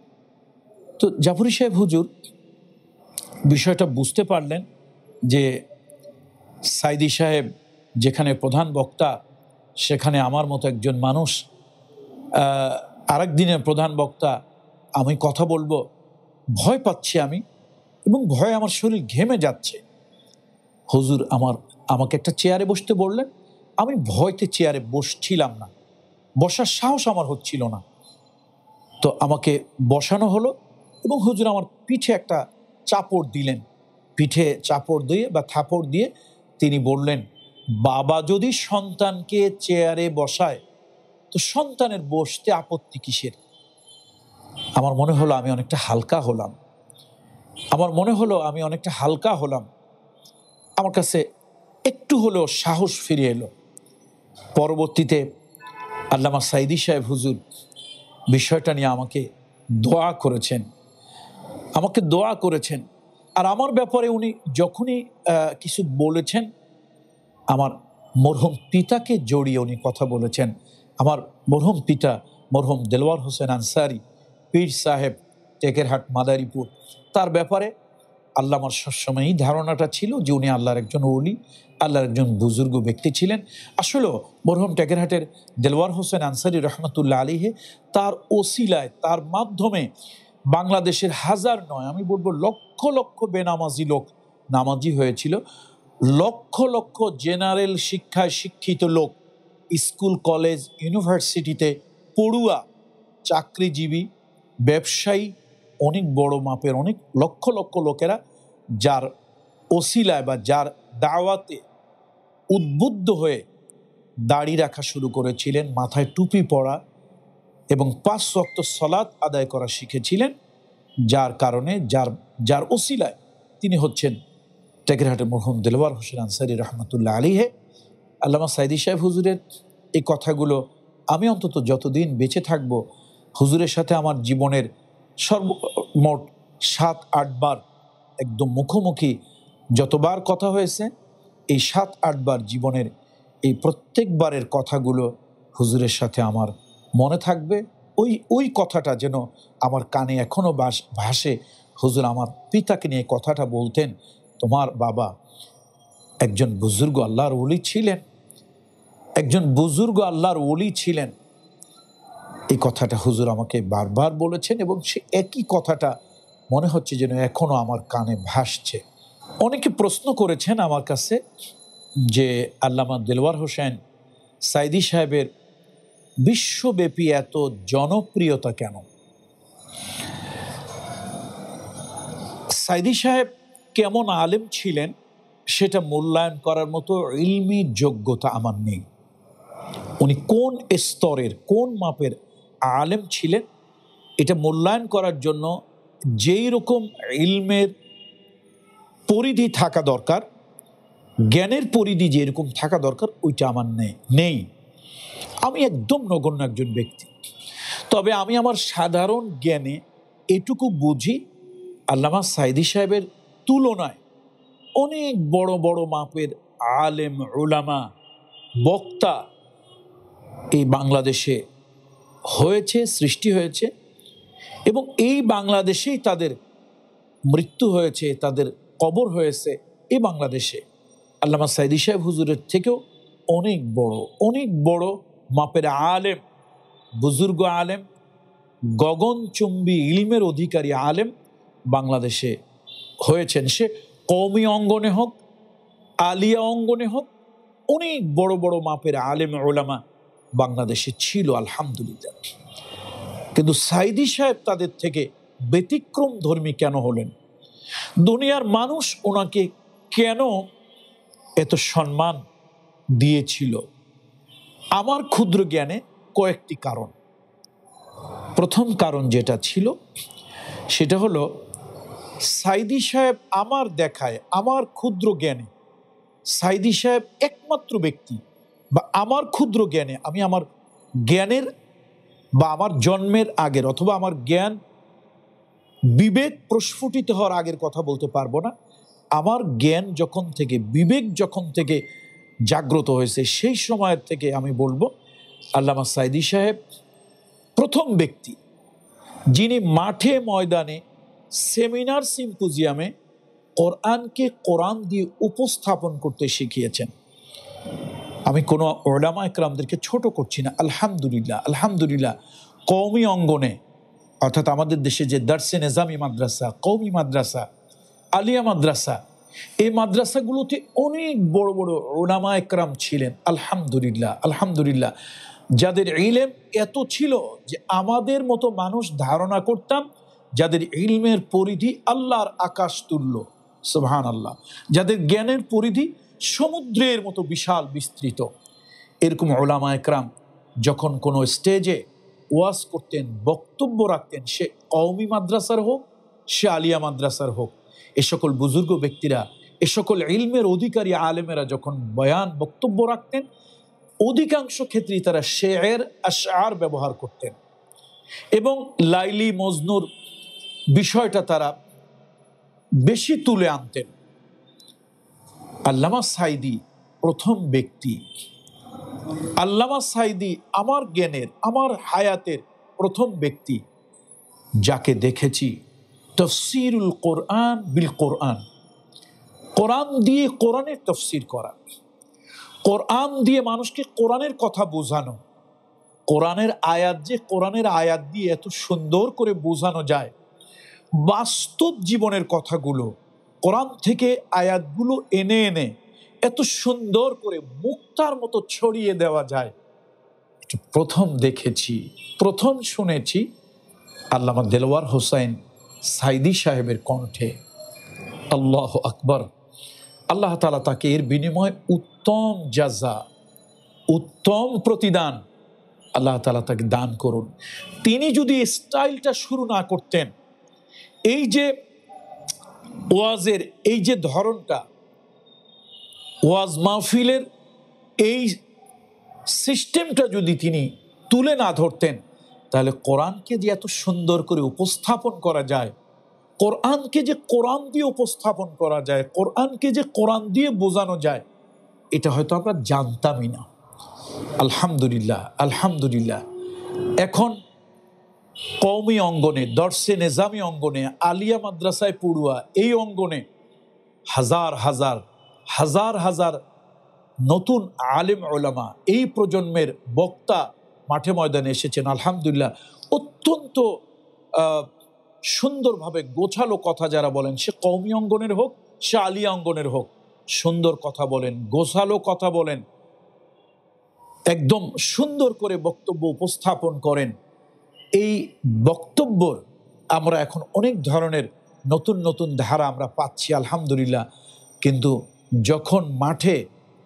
তো জাফরি সাহেব হুজুর বিষয়টা বুঝতে পারলেন যে সাইদি সাহেব যেখানে প্রধান বক্তা, সেখানে আমার মতো একজন মানুষ আরেক দিনের প্রধান বক্তা, আমি কথা বলবো, ভয় পাচ্ছি আমি, এবং ভয়ে আমার শরীর ঘেমে যাচ্ছে। হুজুর আমার আমাকে একটা চেয়ারে বসতে বললেন। আমি ভয়তে চেয়ারে বসছিলাম না, বসার সাহস আমার হচ্ছিল না। তো আমাকে বসানো হলো এবং হুজুর আমার পিঠে একটা চাপড় দিলেন। পিঠে চাপড় দিয়ে বা থাপড় দিয়ে তিনি বললেন, বাবা যদি সন্তানকে চেয়ারে বসায় তো সন্তানের বসতে আপত্তি কিসের? আমার মনে হলো আমি অনেকটা হালকা হলাম। আমার মনে হলো আমি অনেকটা হালকা হলাম আমার কাছে একটু হলেও সাহস ফিরে এলো। পরবর্তীতে আল্লামা সাইদি সাহেব হুজুর বিষয়টা নিয়ে আমাকে দোয়া করেছেন, আমাকে দোয়া করেছেন। আর আমার ব্যাপারে উনি যখনই কিছু বলেছেন, আমার মরহুম পিতাকে জড়িয়ে উনি কথা বলেছেন। আমার মরহুম পিতা মরহুম দেলোয়ার হোসেন আনসারি পীর সাহেব, টেকেরহাট মাদারীপুর, তার ব্যাপারে আল্লাহ আমার সবসময়ই ধারণাটা ছিল যে উনি আল্লাহর একজন ওলি, আল্লাহর একজন বুজুর্গ ব্যক্তি ছিলেন। আসলেও মরহুম টেকেরহাটের দেলোয়ার হোসেন আনসারি রহমতুল্লাহ আলিহে তার ওসিলায়, তার মাধ্যমে বাংলাদেশের হাজার নয়, আমি বলবো লক্ষ লক্ষ বেনামাজি লোক নামাজি হয়েছিল। লক্ষ লক্ষ জেনারেল শিক্ষায় শিক্ষিত লোক, স্কুল কলেজ ইউনিভার্সিটিতে পড়ুয়া, চাকরিজীবী, ব্যবসায়ী, অনেক বড় মাপের অনেক লক্ষ লক্ষ লোকেরা যার ওসিলায় বা যার দাওয়াতে উদ্বুদ্ধ হয়ে দাড়ি রাখা শুরু করেছিলেন, মাথায় টুপি পরা এবং পাঁচ ওয়াক্ত সালাত আদায় করা শিখেছিলেন, যার কারণে যার যার ওসিলায় তিনি হচ্ছেন টেকেরহাটের মরহুম দেলোয়ার হোসেন আনসারি রহমতুল্লাহ আলিহে। আল্লামা সাইদি সাহেব হুজুরের এই কথাগুলো আমি অন্তত যতদিন বেঁচে থাকব, হুজুরের সাথে আমার জীবনের সর্বমোট সাত আটবার একদম মুখোমুখি যতবার কথা হয়েছে, এই সাত আটবার জীবনের এই প্রত্যেকবারের কথাগুলো হুজুরের সাথে আমার মনে থাকবে। ওই ওই কথাটা যেন আমার কানে এখনও বাস ভাসে। হুজুর আমার পিতাকে নিয়ে কথাটা বলতেন, তোমার বাবা একজন বুজুর্গ আল্লাহর ওলি ছিলেন, একজন বুজুর্গ আল্লাহর ওলি ছিলেন। এই কথাটা হুজুর আমাকে বারবার বলেছেন এবং সে একই কথাটা মনে হচ্ছে যেন এখনো আমার কানে ভাসছে। অনেকে প্রশ্ন করেছেন আমার কাছে যে আল্লামা দেলোয়ার হোসেন সাইদি সাহেবের বিশ্বব্যাপী এত জনপ্রিয়তা কেন? সাইদি সাহেব কেমন আলেম ছিলেন সেটা মূল্যায়ন করার মতো ইলমি যোগ্যতা আমার নেই। উনি কোন স্তরের কোন মাপের আলেম ছিলেন এটা মূল্যায়ন করার জন্য যেই রকম ইলমের পরিধি থাকা দরকার, জ্ঞানের পরিধি যেরকম থাকা দরকার, ওইটা আমার নেই নেই আমি একদম নগণ্য একজন ব্যক্তি। তবে আমি আমার সাধারণ জ্ঞানে এটুকু বুঝি, আল্লামা সাইদি সাহেবের তুলনায় অনেক বড় বড় মাপের আলেম, উলামা, বক্তা এই বাংলাদেশে হয়েছে, সৃষ্টি হয়েছে, এবং এই বাংলাদেশেই তাদের মৃত্যু হয়েছে, তাদের কবর হয়েছে এই বাংলাদেশে। আল্লামা সাইদি সাহেব হুজুরের থেকেও অনেক বড় অনেক বড় মাপের আলেম, বুজুর্গ আলেম, গগনচুম্বী ইলমের অধিকারী আলেম বাংলাদেশে হয়েছেন। সে কওমি অঙ্গনে হোক, আলিয়া অঙ্গনে হোক, অনেক বড় বড় মাপের আলেম ওলামা বাংলাদেশে ছিল আলহামদুলিল্লাহ। কিন্তু সাইদি সাহেব তাদের থেকে ব্যতিক্রম ধর্মী কেন হলেন? দুনিয়ার মানুষ ওনাকে কেন এত সম্মান দিয়েছিল? আমার ক্ষুদ্র জ্ঞানে কয়েকটি কারণ। প্রথম কারণ যেটা ছিল সেটা হলো, সাইদি সাহেব আমার দেখায়, আমার ক্ষুদ্র জ্ঞানে সাইদি সাহেব একমাত্র ব্যক্তি বা আমার ক্ষুদ্র জ্ঞানে, আমি আমার জ্ঞানের বা আমার জন্মের আগের অথবা আমার জ্ঞান বিবেক প্রস্ফুটিত হওয়ার আগের কথা বলতে পারবো না। আমার জ্ঞান যখন থেকে, বিবেক যখন থেকে জাগ্রত হয়েছে, সেই সময়ের থেকে আমি বলবো আল্লামা সাঈদী সাহেব প্রথম ব্যক্তি যিনি মাঠে ময়দানে সেমিনার সিম্পোজিয়ামে কোরআনকে কোরআন দিয়ে উপস্থাপন করতে শিখিয়েছেন। আমি কোনো উলামা ইকরামদেরকে ছোট করছি না, আলহামদুলিল্লাহ আলহামদুলিল্লাহ। কওমি অঙ্গনে, অর্থাৎ আমাদের দেশে যে দারসে নিজামি মাদ্রাসা, কওমি মাদ্রাসা, আলিয়া মাদ্রাসা, এই মাদ্রাসাগুলোতে অনেক বড় বড় উলামা ইকরাম ছিলেন, আলহামদুলিল্লাহ আলহামদুলিল্লাহ, যাদের ইলম এত ছিল যে আমাদের মতো মানুষ ধারণা করতাম, যাদের ইলমের পরিধি আল্লাহর আকাশ তুল্য, সুবহানাল্লাহ, যাদের জ্ঞানের পরিধি সমুদ্রের মতো বিশাল বিস্তৃত। এরকম উলামা ইকরাম যখন কোনো স্টেজে ওয়াজ করতেন, বক্তব্য রাখতেন, সে কওমি মাদ্রাসার হোক, সে আলিয়া মাদ্রাসার হোক, এ সকল বুজুর্গ ব্যক্তিরা, এ সকল ইলমের অধিকারী আলেমেরা যখন বয়ান বক্তব্য রাখতেন, অধিকাংশ ক্ষেত্রেই তারা শের আশআর ব্যবহার করতেন এবং লাইলি মজনুর বিষয়টা তারা বেশি তুলে আনতেন। আল্লামা সাঈদী প্রথম ব্যক্তি, আল্লামা সাঈদী আমার জ্ঞানের, আমার হায়াতের প্রথম ব্যক্তি যাকে দেখেছি তাফসীরুল কোরআন বিল কোরআন, কোরআন দিয়ে কোরআনের তাফসীর করা, কোরআন দিয়ে মানুষকে কোরআনের কথা বোঝানো, কোরআনের আয়াত যে কোরআনের আয়াত দিয়ে এত সুন্দর করে বোঝানো যায়, বাস্তব জীবনের কথাগুলো কোরআন থেকে আয়াতগুলো এনে এনে এত সুন্দর করে মুক্তার মতো ছড়িয়ে দেওয়া যায়, প্রথম দেখেছি, প্রথম শুনেছি আল্লামা দেলোয়ার হোসাইন সাঈদী সাহেবের কণ্ঠে। আল্লাহু আকবার। আল্লাহ তাআলা তাকে এর বিনিময়ে উত্তম জাযা, উত্তম প্রতিদান আল্লাহ তাআলা তাকে দান করুন। তিনি যদি স্টাইলটা শুরু না করতেন, এই যে ওয়াজের এই যে ধরনটা, ওয়াজ মাহফিলের এই সিস্টেমটা যদি তিনি তুলে না ধরতেন, তাহলে কোরআনকে যে এত সুন্দর করে উপস্থাপন করা যায়, কোরআনকে যে কোরআন দিয়ে উপস্থাপন করা যায়, কোরআনকে যে কোরআন দিয়ে বোঝানো যায়, এটা হয়তো আমরা জানতামই না। আলহামদুলিল্লাহ আলহামদুলিল্লাহ। এখন কওমি অঙ্গনে, দর্শে নিজামি অঙ্গনে, আলিয়া মাদ্রাসায় পড়ুয়া এই অঙ্গনে হাজার হাজার হাজার হাজার নতুন আলেম উলামা, এই প্রজন্মের বক্তা মাঠে ময়দানে এসেছেন। আলহামদুলিল্লাহ, অত্যন্ত সুন্দরভাবে গোছালো কথা যারা বলেন, সে কওমি অঙ্গনের হোক, সে আলিয়া অঙ্গনের হোক, সুন্দর কথা বলেন, গোছালো কথা বলেন, একদম সুন্দর করে বক্তব্য উপস্থাপন করেন। এই বক্তব্যর আমরা এখন অনেক ধরনের নতুন নতুন ধারা আমরা পাচ্ছি, আলহামদুলিল্লাহ। কিন্তু যখন মাঠে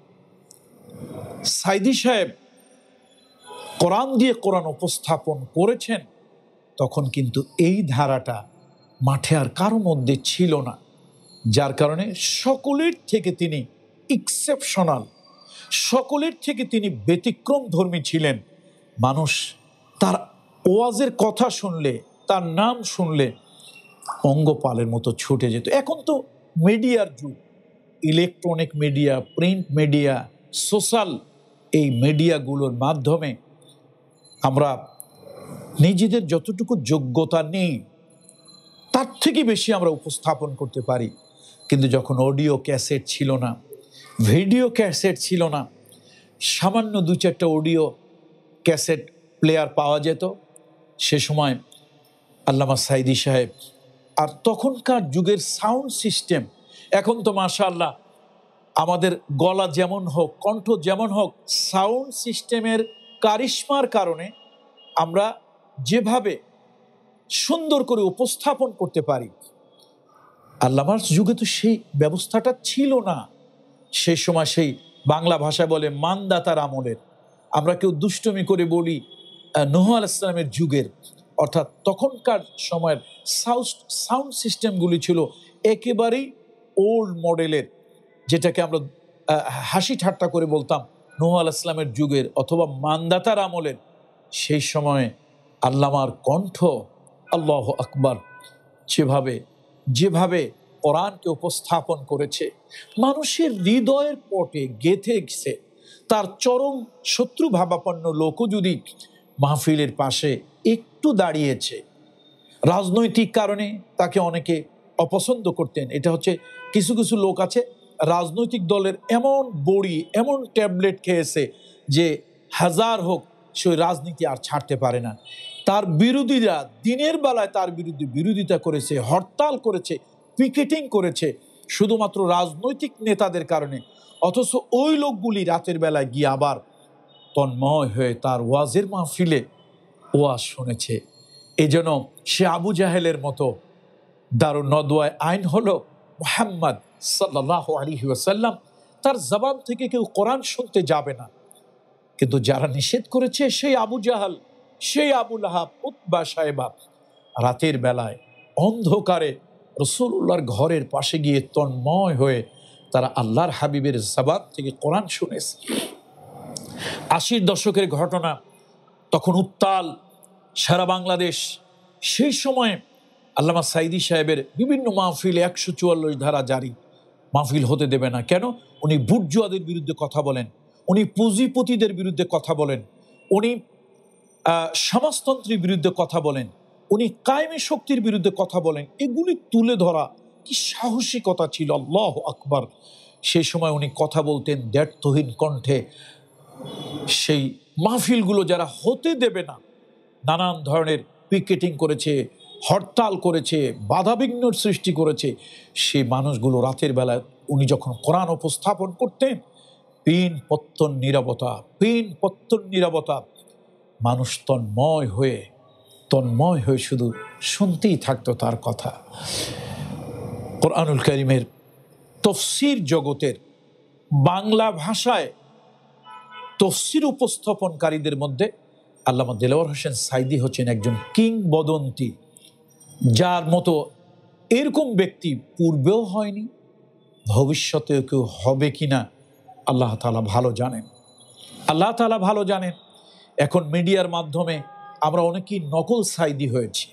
সাঈদী সাহেব কোরআন দিয়ে কোরআন উপস্থাপন করেছেন, তখন কিন্তু এই ধারাটা মাঠে আর কারো মধ্যে ছিল না, যার কারণে সকলের থেকে তিনি এক্সেপশনাল, সকলের থেকে তিনি ব্যতিক্রম ধর্মী ছিলেন। মানুষ তার ওয়াজের কথা শুনলে, তার নাম শুনলে অঙ্গপালের মতো ছুটে যেত। এখন তো মিডিয়ার যুগ, electronic media, print media, social এই মিডিয়াগুলোর মাধ্যমে আমরা নিজেদের যতটুকু যোগ্যতা নেই তার থেকে বেশি আমরা উপস্থাপন করতে পারি। কিন্তু যখন অডিও ক্যাসেট ছিল না, ভিডিও ক্যাসেট ছিল না, সামান্য দু চারটা অডিও ক্যাসেট প্লেয়ার পাওয়া যেত, সে সময় আল্লামা সাঈদী সাহেব, আর তখনকার যুগের সাউন্ড সিস্টেম, এখন তো মাশাআল্লাহ আমাদের গলা যেমন হোক, কণ্ঠ যেমন হোক, সাউন্ড সিস্টেমের কারিশমার কারণে আমরা যেভাবে সুন্দর করে উপস্থাপন করতে পারি, আল্লামার যুগে তো সেই ব্যবস্থাটা ছিল না। সেই সময় সেই বাংলা ভাষায় বলে মানদাতার আমলের, আমরা কেউ দুষ্টমি করে বলি নূহ আলাইহিস সালামের যুগের, অর্থাৎ তখনকার সময়ের সাউন্ড সাউন্ড সিস্টেমগুলি ছিল একেবারেই ওল্ড মডেলের, যেটাকে আমরা হাসি ঠাট্টা করে বলতাম নূহ আলাইহিস সালামের যুগের অথবা মানদাতার আমলের, সেই সময়ে আল্লামার কণ্ঠ আল্লাহু আকবার যেভাবে যেভাবে কোরআনকে উপস্থাপন করেছে, মানুষের হৃদয়ের পটে গেঁথে গেছে। তার চরম শত্রু ভাবাপন্ন লোকও যদি মাহফিলের পাশে একটু দাঁড়িয়েছে, রাজনৈতিক কারণে তাকে অনেকে অপছন্দ করতেন। এটা হচ্ছে কিছু কিছু লোক আছে রাজনৈতিক দলের এমন বড়ি, এমন ট্যাবলেট খেয়েছে যে হাজার হোক সে রাজনীতি আর ছাড়তে পারে না। তার বিরোধীরা দিনের বেলায় তার বিরুদ্ধে বিরোধিতা করেছে, হরতাল করেছে, পিকেটিং করেছে শুধুমাত্র রাজনৈতিক নেতাদের কারণে। অথচ ওই লোকগুলি রাতের বেলায় গিয়ে আবার তন্ময় হয়ে তার ওয়াজের মাহফিলে ওয়াজ শুনেছে। এই জন্য সে আবু জাহেলের মতো দারুন নদওয়ায় আইন হলো মুহাম্মদ সাল্লাল্লাহু আলাইহি ওয়াসাল্লাম, তার জবান থেকে কেউ কোরআন শুনতে যাবে না। কিন্তু যারা নিষেধ করেছে সেই আবু জাহাল, সেই আবু লাহাব, উতবা সাহেবা রাতের বেলায় অন্ধকারে রাসূলুল্লাহর ঘরের পাশে গিয়ে তন্ময় হয়ে তারা আল্লাহর হাবিবের জবান থেকে কোরআন শুনেছে। আশির দশকের ঘটনা, তখন উত্তাল সারা বাংলাদেশ। সেই সময়ে আল্লামা সাঈদী সাহেবের বিভিন্ন মাহফিলে একশো চুয়াল্লিশ ধারা জারি, মাহফিল হতে দেবে না। কেন? উনি বুর্জোয়াদের বিরুদ্ধে কথা বলেন, উনি পুঁজিপতিদের বিরুদ্ধে কথা বলেন, উনি সমাজতন্ত্রের বিরুদ্ধে কথা বলেন, উনি কায়েমি শক্তির বিরুদ্ধে কথা বলেন। এগুলি তুলে ধরা কি সাহসিকতা ছিল! আল্লাহু আকবার। সেই সময় উনি কথা বলতেন দ্ব্যর্থহীন কণ্ঠে। সেই মাহফিলগুলো যারা হতে দেবে না, নানান ধরনের পিকেটিং করেছে, হরতাল করেছে, বাধাবিঘ্নর সৃষ্টি করেছে, সেই মানুষগুলো রাতের বেলায় উনি যখন কোরআন উপস্থাপন করতেন, পিন পত্তন নীরবতা, পিন পত্তন নীরবতা, মানুষ তন্ময় হয়ে তন্ময় হয়ে শুধু শুনতেই থাকতো তার কথা। কোরআনুল কারীমের তাফসীর জগতের বাংলা ভাষায় তাফসীর উপস্থাপনকারীদের মধ্যে আল্লামা দেলোয়ার হোসেন সাঈদী হচ্ছেন একজন কিংবদন্তি, যার মতো এরকম ব্যক্তি পূর্বেও হয়নি, ভবিষ্যতেও কেউ হবে কিনা আল্লাহ তাআলা ভালো জানেন। আল্লাহ তাআলা ভালো জানেন। এখন মিডিয়ার মাধ্যমে আমরা অনেকেই নকল সাঈদী হয়েছি।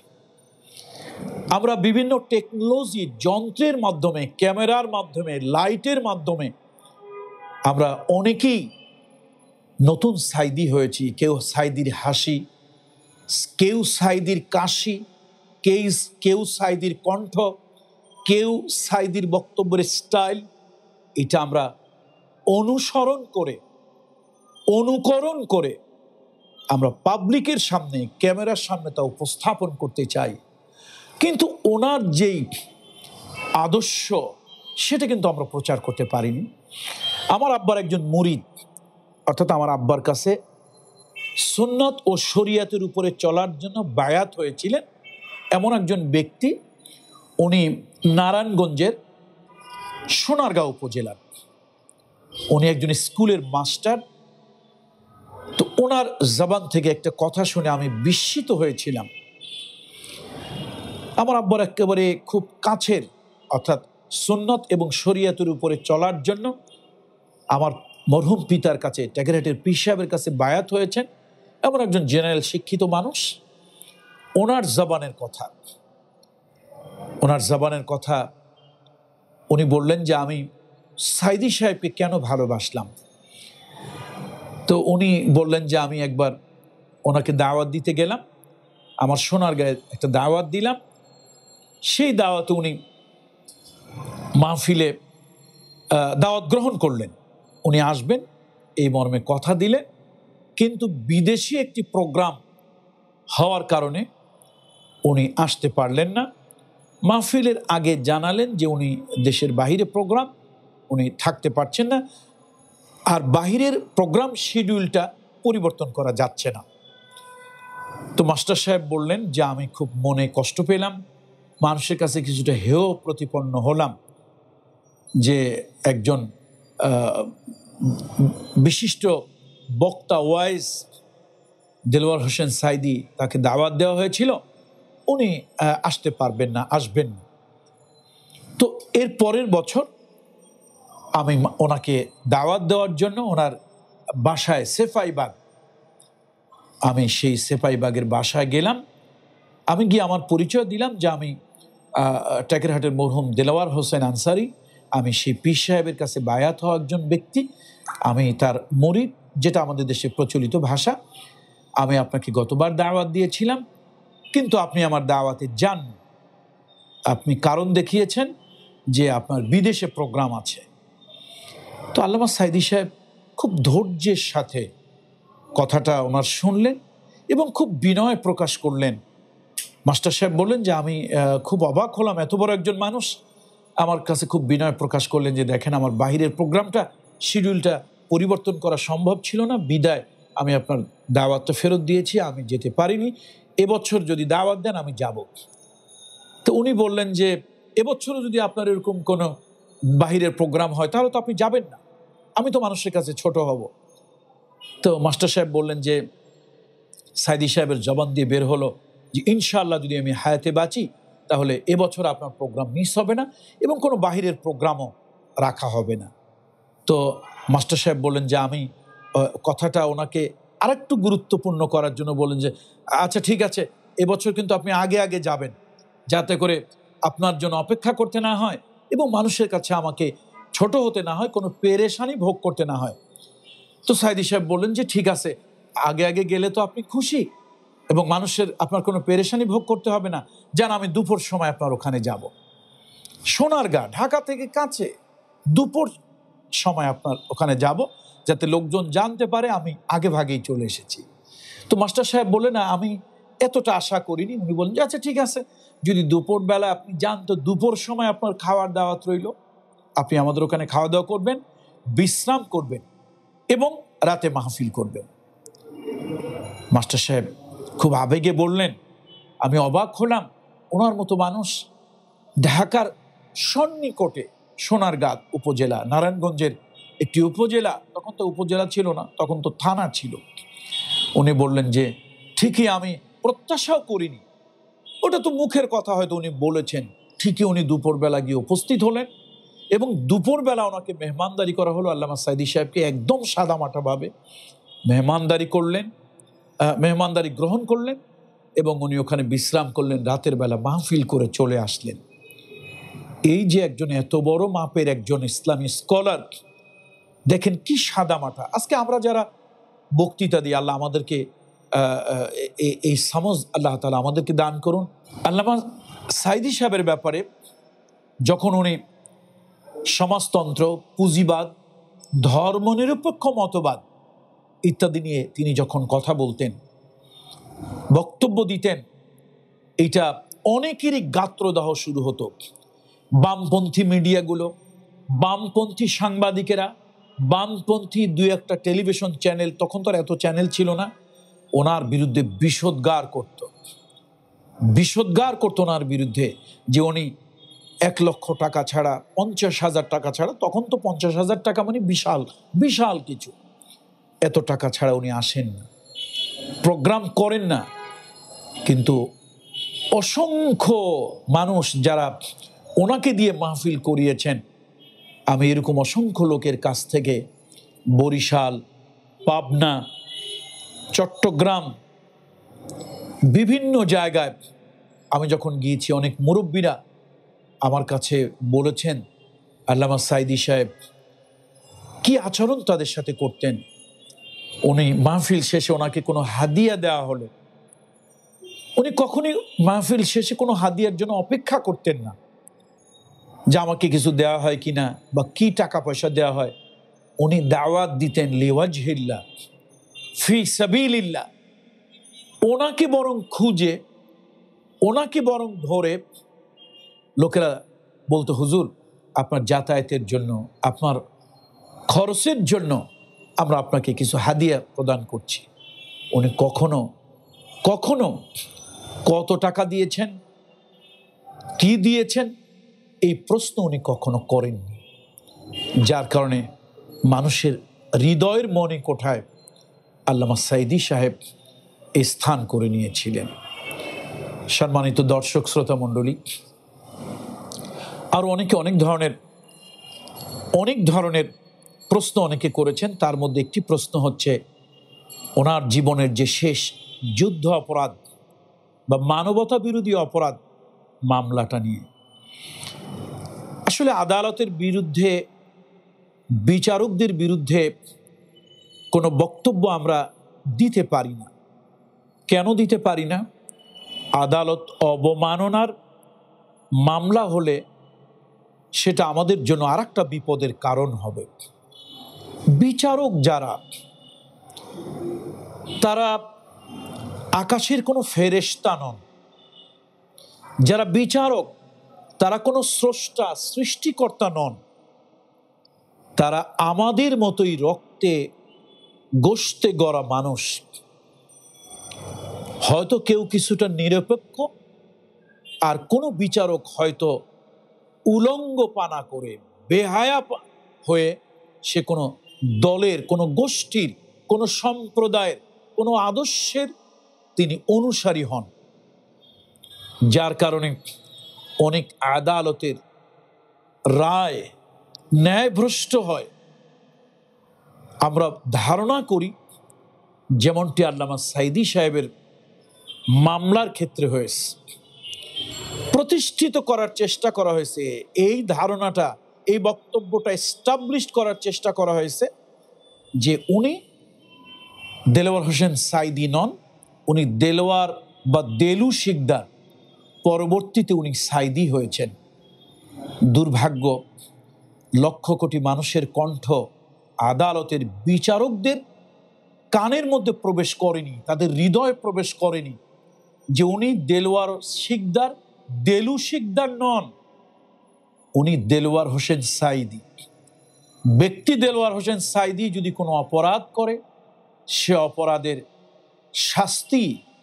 আমরা বিভিন্ন টেকনোলজি যন্ত্রের মাধ্যমে, ক্যামেরার মাধ্যমে, লাইটের মাধ্যমে আমরা অনেকেই নতুন সাঈদী হয়েছি। কেউ সাঈদীর হাসি, কেউ সাঈদীর কাশি, কেউ কেউ সাঈদীর কণ্ঠ, কেউ সাঈদীর বক্তব্যের স্টাইল, এটা আমরা অনুসরণ করে, অনুকরণ করে আমরা পাবলিকের সামনে, ক্যামেরার সামনে তা উপস্থাপন করতে চাই। কিন্তু ওনার যেই আদর্শ, সেটা কিন্তু আমরা প্রচার করতে পারিনি। আমার আব্বার একজন মুরিদ, অর্থাৎ আমার আব্বার কাছে সুন্নত ও শরিয়াতের উপরে চলার জন্য বায়াত হয়েছিলেন এমন একজন ব্যক্তি, উনি নারায়ণগঞ্জের সোনারগাঁও উপজেলার, উনি একজন স্কুলের মাস্টার। তো ওনার জবান থেকে একটা কথা শুনে আমি বিস্মিত হয়েছিলাম। আমার আব্বার একেবারে খুব কাছের, অর্থাৎ সুন্নত এবং শরিয়াতের উপরে চলার জন্য আমার মরহুম পিতার কাছে, টেকেরহাটের পীর সাহেবের কাছে বায়াত হয়েছেন এমন একজন জেনারেল শিক্ষিত মানুষ। ওনার জবানের কথা, ওনার জবানের কথা উনি বললেন যে আমি সাঈদী সাহেবকে কেন ভালোবাসলাম। তো উনি বললেন যে আমি একবার ওনাকে দাওয়াত দিতে গেলাম, আমার সোনারগাঁয়ে একটা দাওয়াত দিলাম। সেই দাওয়াতে উনি মাহফিলে দাওয়াত গ্রহণ করলেন, উনি আসবেন এই মর্মে কথা দিলেন। কিন্তু বিদেশি একটি প্রোগ্রাম হওয়ার কারণে উনি আসতে পারলেন না। মাহফিলের আগে জানালেন যে উনি দেশের বাহিরে প্রোগ্রাম, উনি থাকতে পারছেন না, আর বাহিরের প্রোগ্রাম শিডিউলটা পরিবর্তন করা যাচ্ছে না। তো মাস্টার সাহেব বললেন যে আমি খুব মনে কষ্ট পেলাম, মানুষের কাছে কিছুটা হেয় প্রতিপন্ন হলাম যে একজন বিশিষ্ট বক্তা ওয়াইজ দেলোয়ার হোসেন সাঈদী, তাকে দাওয়াত দেওয়া হয়েছিল, উনি আসতে পারবেন না, আসবেন না। তো এর পরের বছর আমি ওনাকে দাওয়াত দেওয়ার জন্য ওনার বাসায় সেফাইবাগ, আমি সেই সেফাইবাগের বাসায় গেলাম। আমি গিয়ে আমার পরিচয় দিলাম যে আমি টেকেরহাটের মরহুম দেলাওয়ার হোসেন আনসারি, আমি সেই পীর সাহেবের কাছে বায়াত হওয়া একজন ব্যক্তি, আমি তার মুরিদ, যেটা আমাদের দেশে প্রচলিত ভাষা। আমি আপনাকে গতবার দাওয়াত দিয়েছিলাম, কিন্তু আপনি আমার দাওয়াতে যান, আপনি কারণ দেখিয়েছেন যে আপনার বিদেশে প্রোগ্রাম আছে। তো আল্লামা সাঈদী সাহেব খুব ধৈর্যের সাথে কথাটা ওনার শুনলেন এবং খুব বিনয় প্রকাশ করলেন। মাস্টার সাহেব বললেন যে আমি খুব অবাক হলাম, এত বড় একজন মানুষ আমার কাছে খুব বিনয় প্রকাশ করলেন যে দেখেন আমার বাহিরের প্রোগ্রামটা, শিডিউলটা পরিবর্তন করা সম্ভব ছিল না, বিদায় আমি আপনার দাওয়াতটা ফেরত দিয়েছি, আমি যেতে পারিনি, এবছর যদি দাওয়াত দেন আমি যাব। তো উনি বললেন যে এবছরও যদি আপনার এরকম কোনো বাহিরের প্রোগ্রাম হয় তাহলে তো আপনি যাবেন না, আমি তো মানুষের কাছে ছোট হব। তো মাস্টার সাহেব বললেন যে সাঈদী সাহেবের জবান দিয়ে বের হলো যে ইনশাআল্লাহ যদি আমি হায়াতে বাঁচি তাহলে এবছর আপনার প্রোগ্রাম মিস হবে না এবং কোনো বাহিরের প্রোগ্রামও রাখা হবে না। তো মাস্টার সাহেব বললেন যে আমি কথাটা ওনাকে আরেকটু গুরুত্বপূর্ণ করার জন্য বললেন যে আচ্ছা ঠিক আছে, এবছর কিন্তু আপনি আগে আগে যাবেন, যাতে করে আপনার জন্য অপেক্ষা করতে না হয় এবং মানুষের কাছে আমাকে ছোট হতে না হয়, কোনো পেরেশানি ভোগ করতে না হয়। তো সাঈদী সাহেব বললেন যে ঠিক আছে, আগে আগে গেলে তো আপনি খুশি এবং মানুষের আপনার কোনো পেরেশানি ভোগ করতে হবে না, যেন আমি দুপুর সময় আপনার ওখানে যাব। সোনারগাঁ ঢাকা থেকে কাছে, দুপুর সময় আপনার ওখানে যাব, যাতে লোকজন জানতে পারে আমি আগে ভাগেই চলে এসেছি। তো মাস্টার সাহেব বললেন না আমি এতটা আশা করিনি। উনি বললেন যে আচ্ছা ঠিক আছে, যদি দুপুর বেলা আপনি যান তো দুপুর সময় আপনার খাওয়ার দাওয়াত রইল, আপনি আমাদের ওখানে খাওয়া দাওয়া করবেন, বিশ্রাম করবেন এবং রাতে মাহফিল করবেন। মাস্টার সাহেব খুব আবেগে বললেন, আমি অবাক হলাম, ওনার মতো মানুষ ঢাকার সন্নিকটে সোনারগাঁ উপজেলা, নারায়ণগঞ্জের একটি উপজেলা, তখন তো উপজেলা ছিল না, তখন তো থানা ছিল। উনি বললেন যে ঠিকই, আমি প্রত্যাশাও করিনি, ওটা তো মুখের কথা হয়তো উনি বলেছেন। ঠিকই উনি দুপুরবেলা গিয়ে উপস্থিত হলেন এবং দুপুরবেলা ওনাকে মেহমানদারি করা হলো। আল্লামা সাঈদী সাহেবকে একদম সাদামাটাভাবে মেহমানদারি করলেন, মেহমানদারি গ্রহণ করলেন এবং উনি ওখানে বিশ্রাম করলেন, রাতের বেলা মাহফিল করে চলে আসলেন। এই যে একজন এত বড় মাপের একজন ইসলামী স্কলার, দেখেন কি সাদামাটা। আজকে আমরা যারা বক্তৃতা দিই, আল্লাহ আমাদেরকে এই সমঝ আল্লাহ তাআলা আমাদেরকে দান করুন। আল্লামা সাঈদী সাহেবের ব্যাপারে যখন উনি সমাজতন্ত্র, পুঁজিবাদ, ধর্মনিরপেক্ষ মতবাদ ইত্যাদি নিয়ে তিনি যখন কথা বলতেন, বক্তব্য দিতেন, এটা অনেকেরই গাত্রদাহ শুরু হতো। বামপন্থী মিডিয়াগুলো, বামপন্থী সাংবাদিকেরা, বামপন্থী দুই একটা টেলিভিশন চ্যানেল, তখন তো এত চ্যানেল ছিল না, ওনার বিরুদ্ধে বিষোদ্গার করত বিষোদ্গার করতো ওনার বিরুদ্ধে যে উনি এক লক্ষ টাকা ছাড়া, পঞ্চাশ হাজার টাকা ছাড়া, তখন তো পঞ্চাশ হাজার টাকা মানে বিশাল বিশাল কিছু, এত টাকা ছাড়া উনি আসেন না, প্রোগ্রাম করেন না। কিন্তু অসংখ্য মানুষ যারা ওনাকে দিয়ে মাহফিল করিয়েছেন, আমি এরকম অসংখ্য লোকের কাছ থেকে বরিশাল, পাবনা, চট্টগ্রাম, বিভিন্ন জায়গায় আমি যখন গিয়েছি, অনেক মুরব্বীরা আমার কাছে বলেছেন আল্লামা সাঈদী সাহেব কি আচরণ তাদের সাথে করতেন। উনি মাহফিল শেষে ওনাকে কোনো হাদিয়া দেওয়া হলে উনি কখনই মাহফিল শেষে কোনো হাদিয়ার জন্য অপেক্ষা করতেন না, যে আমাকে কিছু দেওয়া হয় কিনা বা কি টাকা পয়সা দেওয়া হয়। উনি দাওয়াত দিতেন লিওয়াজহিল্লাহ, ফি সাবিলিল্লাহ। ওনাকে বরং খুঁজে, ওনাকে বরং ধরে লোকেরা বলতো, হুজুর আপনার যাতায়াতের জন্য, আপনার খরচের জন্য আমরা আপনাকে কিছু হাদিয়া প্রদান করছি। উনি কখনো কখনো কত টাকা দিয়েছেন, কি দিয়েছেন, এই প্রশ্ন উনি কখনো করেননি, যার কারণে মানুষের হৃদয়ের মনে কোঠায় আল্লামা সাঈদী সাহেব এই স্থান করে নিয়েছিলেন। সম্মানিত দর্শক শ্রোতা মণ্ডলী, আরও অনেকে অনেক ধরনের অনেক ধরনের প্রশ্ন অনেকে করেছেন, তার মধ্যে একটি প্রশ্ন হচ্ছে ওনার জীবনের যে শেষ যুদ্ধ অপরাধ বা মানবতা বিরোধী অপরাধ মামলাটা নিয়ে। আসলে আদালতের বিরুদ্ধে, বিচারকদের বিরুদ্ধে কোনো বক্তব্য আমরা দিতে পারি না। কেন দিতে পারি না? আদালত অবমাননার মামলা হলে সেটা আমাদের জন্য আর একটা বিপদের কারণ হবে। বিচারক যারা, তারা আকাশের কোনো ফেরেশতা নন। যারা বিচারক তারা কোনো স্রষ্টা, সৃষ্টিকর্তা নন। তারা আমাদের মতোই রক্তে গোশতে গড়া মানুষ। হয়তো কেউ কিছুটা নিরপেক্ষ, আর কোনো বিচারক হয়তো উলঙ্গপানা করে, বেহায়া হয়ে সে কোনো দলের, কোনো গোষ্ঠীর, কোনো সম্প্রদায়ের, কোনো আদর্শের তিনি অনুসারী হন। যার কারণে অনেক আদালতের রায় ন্যায়ভ্রষ্ট হয়। আমরা ধারণা করি যেমনটি আল্লামা সাঈদী সাহেবের মামলার ক্ষেত্রে হয়েছে, প্রতিষ্ঠিত করার চেষ্টা করা হয়েছে, এই ধারণাটা, এই বক্তব্যটা এস্টাবলিশ করার চেষ্টা করা হয়েছে যে উনি দেলোয়ার হোসেন সাঈদী নন, উনি দেলোয়ার বা দেলু শিকদার, পরবর্তীতে উনি সাঈদী হয়েছেন। দুর্ভাগ্য, লক্ষ কোটি মানুষের কণ্ঠ আদালতের বিচারকদের কানের মধ্যে প্রবেশ করেনি, তাদের হৃদয়ে প্রবেশ করেনি যে উনি দেলোয়ার শিকদার, দেলু শিকদার নন, উনি দেলোয়ার হোসেন সাঈদী। ব্যক্তি দেলোয়ার হোসেন সাঈদী যদি কোনো অপরাধ করে, সে অপরাধের শাস্তি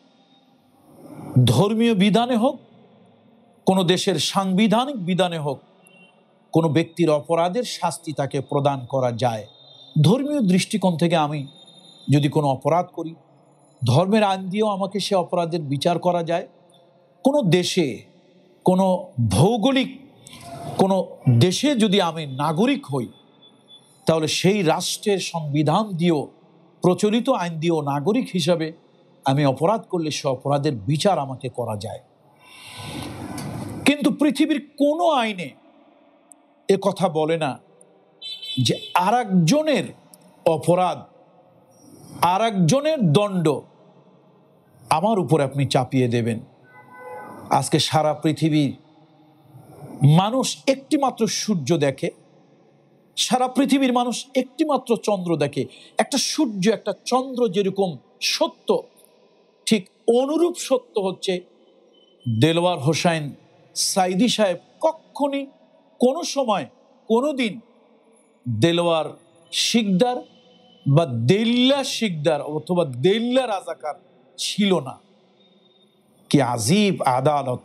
ধর্মীয় বিধানে হোক, কোনো দেশের সাংবিধানিক বিধানে হোক, কোনো ব্যক্তির অপরাধের শাস্তি তাকে প্রদান করা যায়। ধর্মীয় দৃষ্টিকোণ থেকে আমি যদি কোনো অপরাধ করি, ধর্মের আইন দিয়েও আমাকে সে অপরাধের বিচার করা যায়। কোনো দেশে, কোনো ভৌগোলিক কোনো দেশে যদি আমি নাগরিক হই, তাহলে সেই রাষ্ট্রের সংবিধান দিয়েও, প্রচলিত আইন দিয়েও নাগরিক হিসাবে আমি অপরাধ করলে সে অপরাধের বিচার আমাকে করা যায়। কিন্তু পৃথিবীর কোনো আইনে এ কথা বলে না যে আর একজনের অপরাধ, আর একজনের দণ্ড আমার উপর আপনি চাপিয়ে দেবেন। আজকে সারা পৃথিবীর মানুষ একটি মাত্র সূর্য দেখে, সারা পৃথিবীর মানুষ একটি মাত্র চন্দ্র দেখে। একটা সূর্য, একটা চন্দ্র যেরকম সত্য, ঠিক অনুরূপ সত্য হচ্ছে দেলোয়ার হোসেন সাঈদী সাহেব কখনই কোনো সময় কোনো দিন দেলোয়ার শিকদার বা দেল্লা শিকদার অথবা দেল্লা রাজাকার ছিল না। কি আজীব আদালত,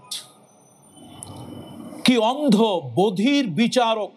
কি অন্ধ বধির বিচারক!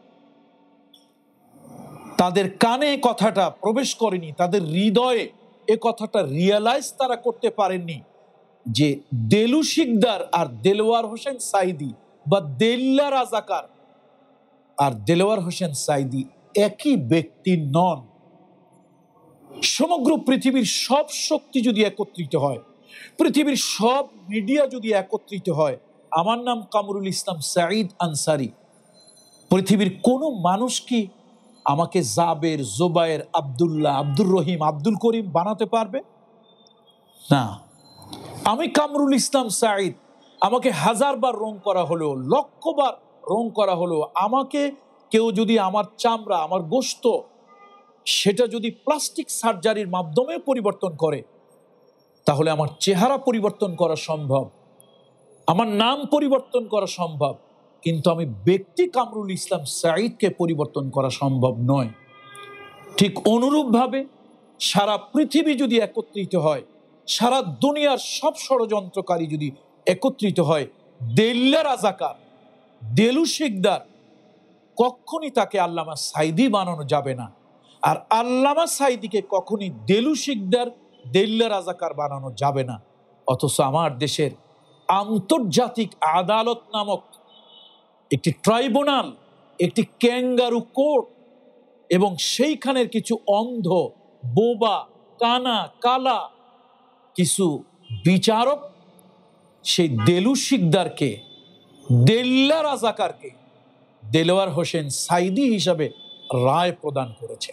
তাদের কানে কথাটা প্রবেশ করেনি, তাদের হৃদয়ে এ কথাটা রিয়ালাইজ তারা করতে পারেননি যে দেলু শিকদার আর দেলোয়ার হোসেন সাঈদী বা দেল্লা রাজাকার আর দেলোয়ার হোসেন সাঈদী একই ব্যক্তি নন। সমগ্র পৃথিবীর সব শক্তি যদি একত্রিত হয়, পৃথিবীর সব মিডিয়া যদি একত্রিত হয়, আমার নাম কামরুল ইসলাম সাঈদ আনসারী, পৃথিবীর কোনো মানুষ কি আমাকে জাবের, জোবায়ের, আব্দুল্লাহ, আব্দুর রহিম, আব্দুল করিম বানাতে পারবে না। আমি কামরুল ইসলাম সাঈদ, আমাকে হাজারবার রং করা হলো, লক্ষবার রং করা হলো, আমাকে কেউ যদি আমার চামড়া, আমার গোশত, সেটা যদি প্লাস্টিক সার্জারির মাধ্যমে পরিবর্তন করে, তাহলে আমার চেহারা পরিবর্তন করা সম্ভব, আমার নাম পরিবর্তন করা সম্ভব, কিন্তু আমি ব্যক্তি কামরুল ইসলাম সাঈদকে পরিবর্তন করা সম্ভব নয়। ঠিক অনুরূপভাবে সারা পৃথিবী যদি একত্রিত হয়, সারা দুনিয়ার সব ষড়যন্ত্রকারী যদি একত্রিত হয়, দেল্লা রাজাকার, দেলু শিকদার, কখনই তাকে আল্লামা সাঈদী বানানো যাবে না। আর আল্লামা সাঈদীকে কখনই দেলু শিকদার, দেল্লা রাজাকার বানানো যাবে না। অথচ আমার দেশের আন্তর্জাতিক আদালত নামক একটি ট্রাইব্যুনাল, একটি ক্যাঙ্গারু কোর্ট, এবং সেইখানের কিছু অন্ধ, বোবা, কানা, কালা কিছু বিচারক সেই দেলু শিকদারকে, দেল্লা রাজাকারকে দেলোয়ার হোসেন সাইদি হিসাবে রায় প্রদান করেছে।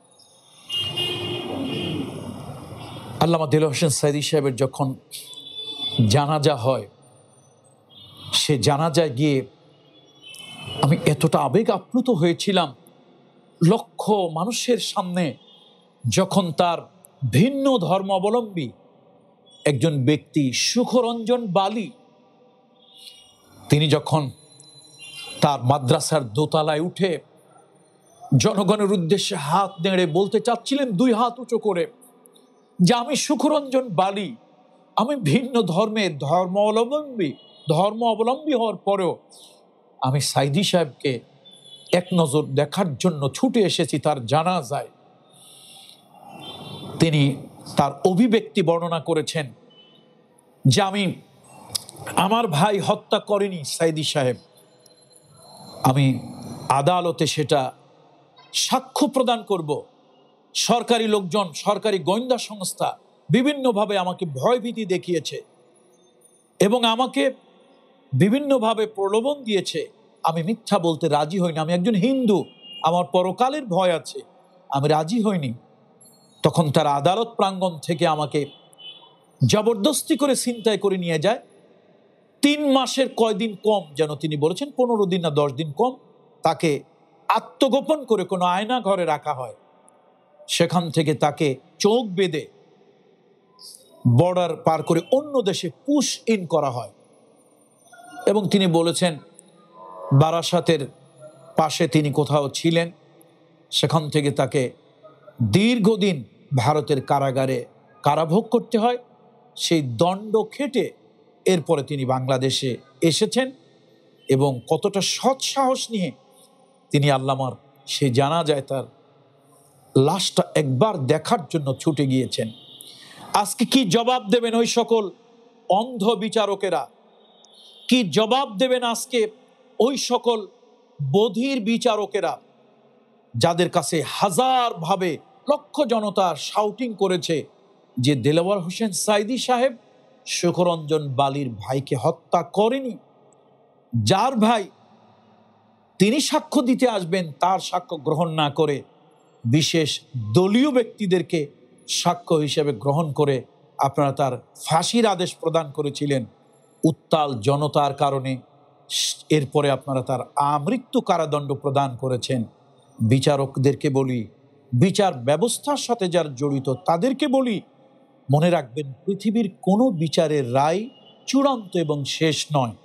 আল্লামা দেলোয়ার হোসেন সাইদি সাহেবের যখন জানাজা হয়, সে জানাজায় গিয়ে আমি এতটা আবেগ আপ্লুত হয়েছিলাম। লক্ষ মানুষের সামনে যখন তার ভিন্ন ধর্মাবলম্বী একজন ব্যক্তি সুখরঞ্জন বালি, তিনি যখন তার মাদ্রাসার দোতলায় উঠে জনগণের উদ্দেশ্যে হাত নেড়ে বলতে চাচ্ছিলেন দুই হাত উঁচু করে যে আমি সুখরঞ্জন বালি, আমি ভিন্ন ধর্মের ধর্মাবলম্বী ধর্ম অবলম্বী হওয়ার পরেও আমি সাইদি সাহেবকে এক নজর দেখার জন্য ছুটে এসেছি তার জানাজায়। তিনি তার অভিব্যক্তি বর্ণনা করেছেন যে আমি আমার ভাই হত্যা করেনি সাইদি সাহেব, আমি আদালতে সেটা সাক্ষ্য প্রদান করব। সরকারি লোকজন, সরকারি গোয়েন্দা সংস্থা বিভিন্নভাবে আমাকে ভয়ভীতি দেখিয়েছে এবং আমাকে বিভিন্নভাবে প্রলোভন দিয়েছে। আমি মিথ্যা বলতে রাজি হইনি। আমি একজন হিন্দু, আমার পরকালের ভয় আছে, আমি রাজি হইনি। তখন তার আদালত প্রাঙ্গণ থেকে আমাকে জবরদস্তি করে ছিনতাই করে নিয়ে যায়। তিন মাসের কয়দিন কম, যেন তিনি বলেছেন পনেরো দিন না দশ দিন কম, তাকে আত্মগোপন করে কোনো আয়না ঘরে রাখা হয়। সেখান থেকে তাকে চোখ বেঁধে বর্ডার পার করে অন্য দেশে পুশ ইন করা হয়। এবং তিনি বলেছেন বারাসাতের পাশে তিনি কোথাও ছিলেন, সেখান থেকে তাকে দীর্ঘদিন ভারতের কারাগারে কারাভোগ করতে হয়। সেই দণ্ড খেটে এরপরে তিনি বাংলাদেশে এসেছেন এবং কতটা সৎসাহস নিয়ে তিনি আল্লামার সে জানা যায় তার লাশটা একবার দেখার জন্য ছুটে গিয়েছেন। আজকে কি জবাব দেবেন ওই সকল অন্ধ বিচারকেরা? কি জবাব দেবেন আজকে ওই সকল বধির বিচারকেরা যাদের কাছে হাজার ভাবে লক্ষ জনতা শাউটিং করেছে যে দেলোয়ার হোসেন সাইদি সাহেব সুখরঞ্জন বালির ভাইকে হত্যা করেনি, যার ভাই তিনি সাক্ষ্য দিতে আসবেন তার সাক্ষ্য গ্রহণ না করে বিশেষ দলীয় ব্যক্তিদেরকে সাক্ষ্য হিসেবে গ্রহণ করে আপনারা তার ফাঁসির আদেশ প্রদান করেছিলেন। উত্তাল জনতার কারণে এরপরে আপনারা তার আমৃত্যু কারাদণ্ড প্রদান করেছেন। বিচারকদেরকে বলি, বিচার ব্যবস্থার সাথে যারা জড়িত তাদেরকে বলি, মনে রাখবেন পৃথিবীর কোনো বিচারের রায় চূড়ান্ত এবং শেষ নয়।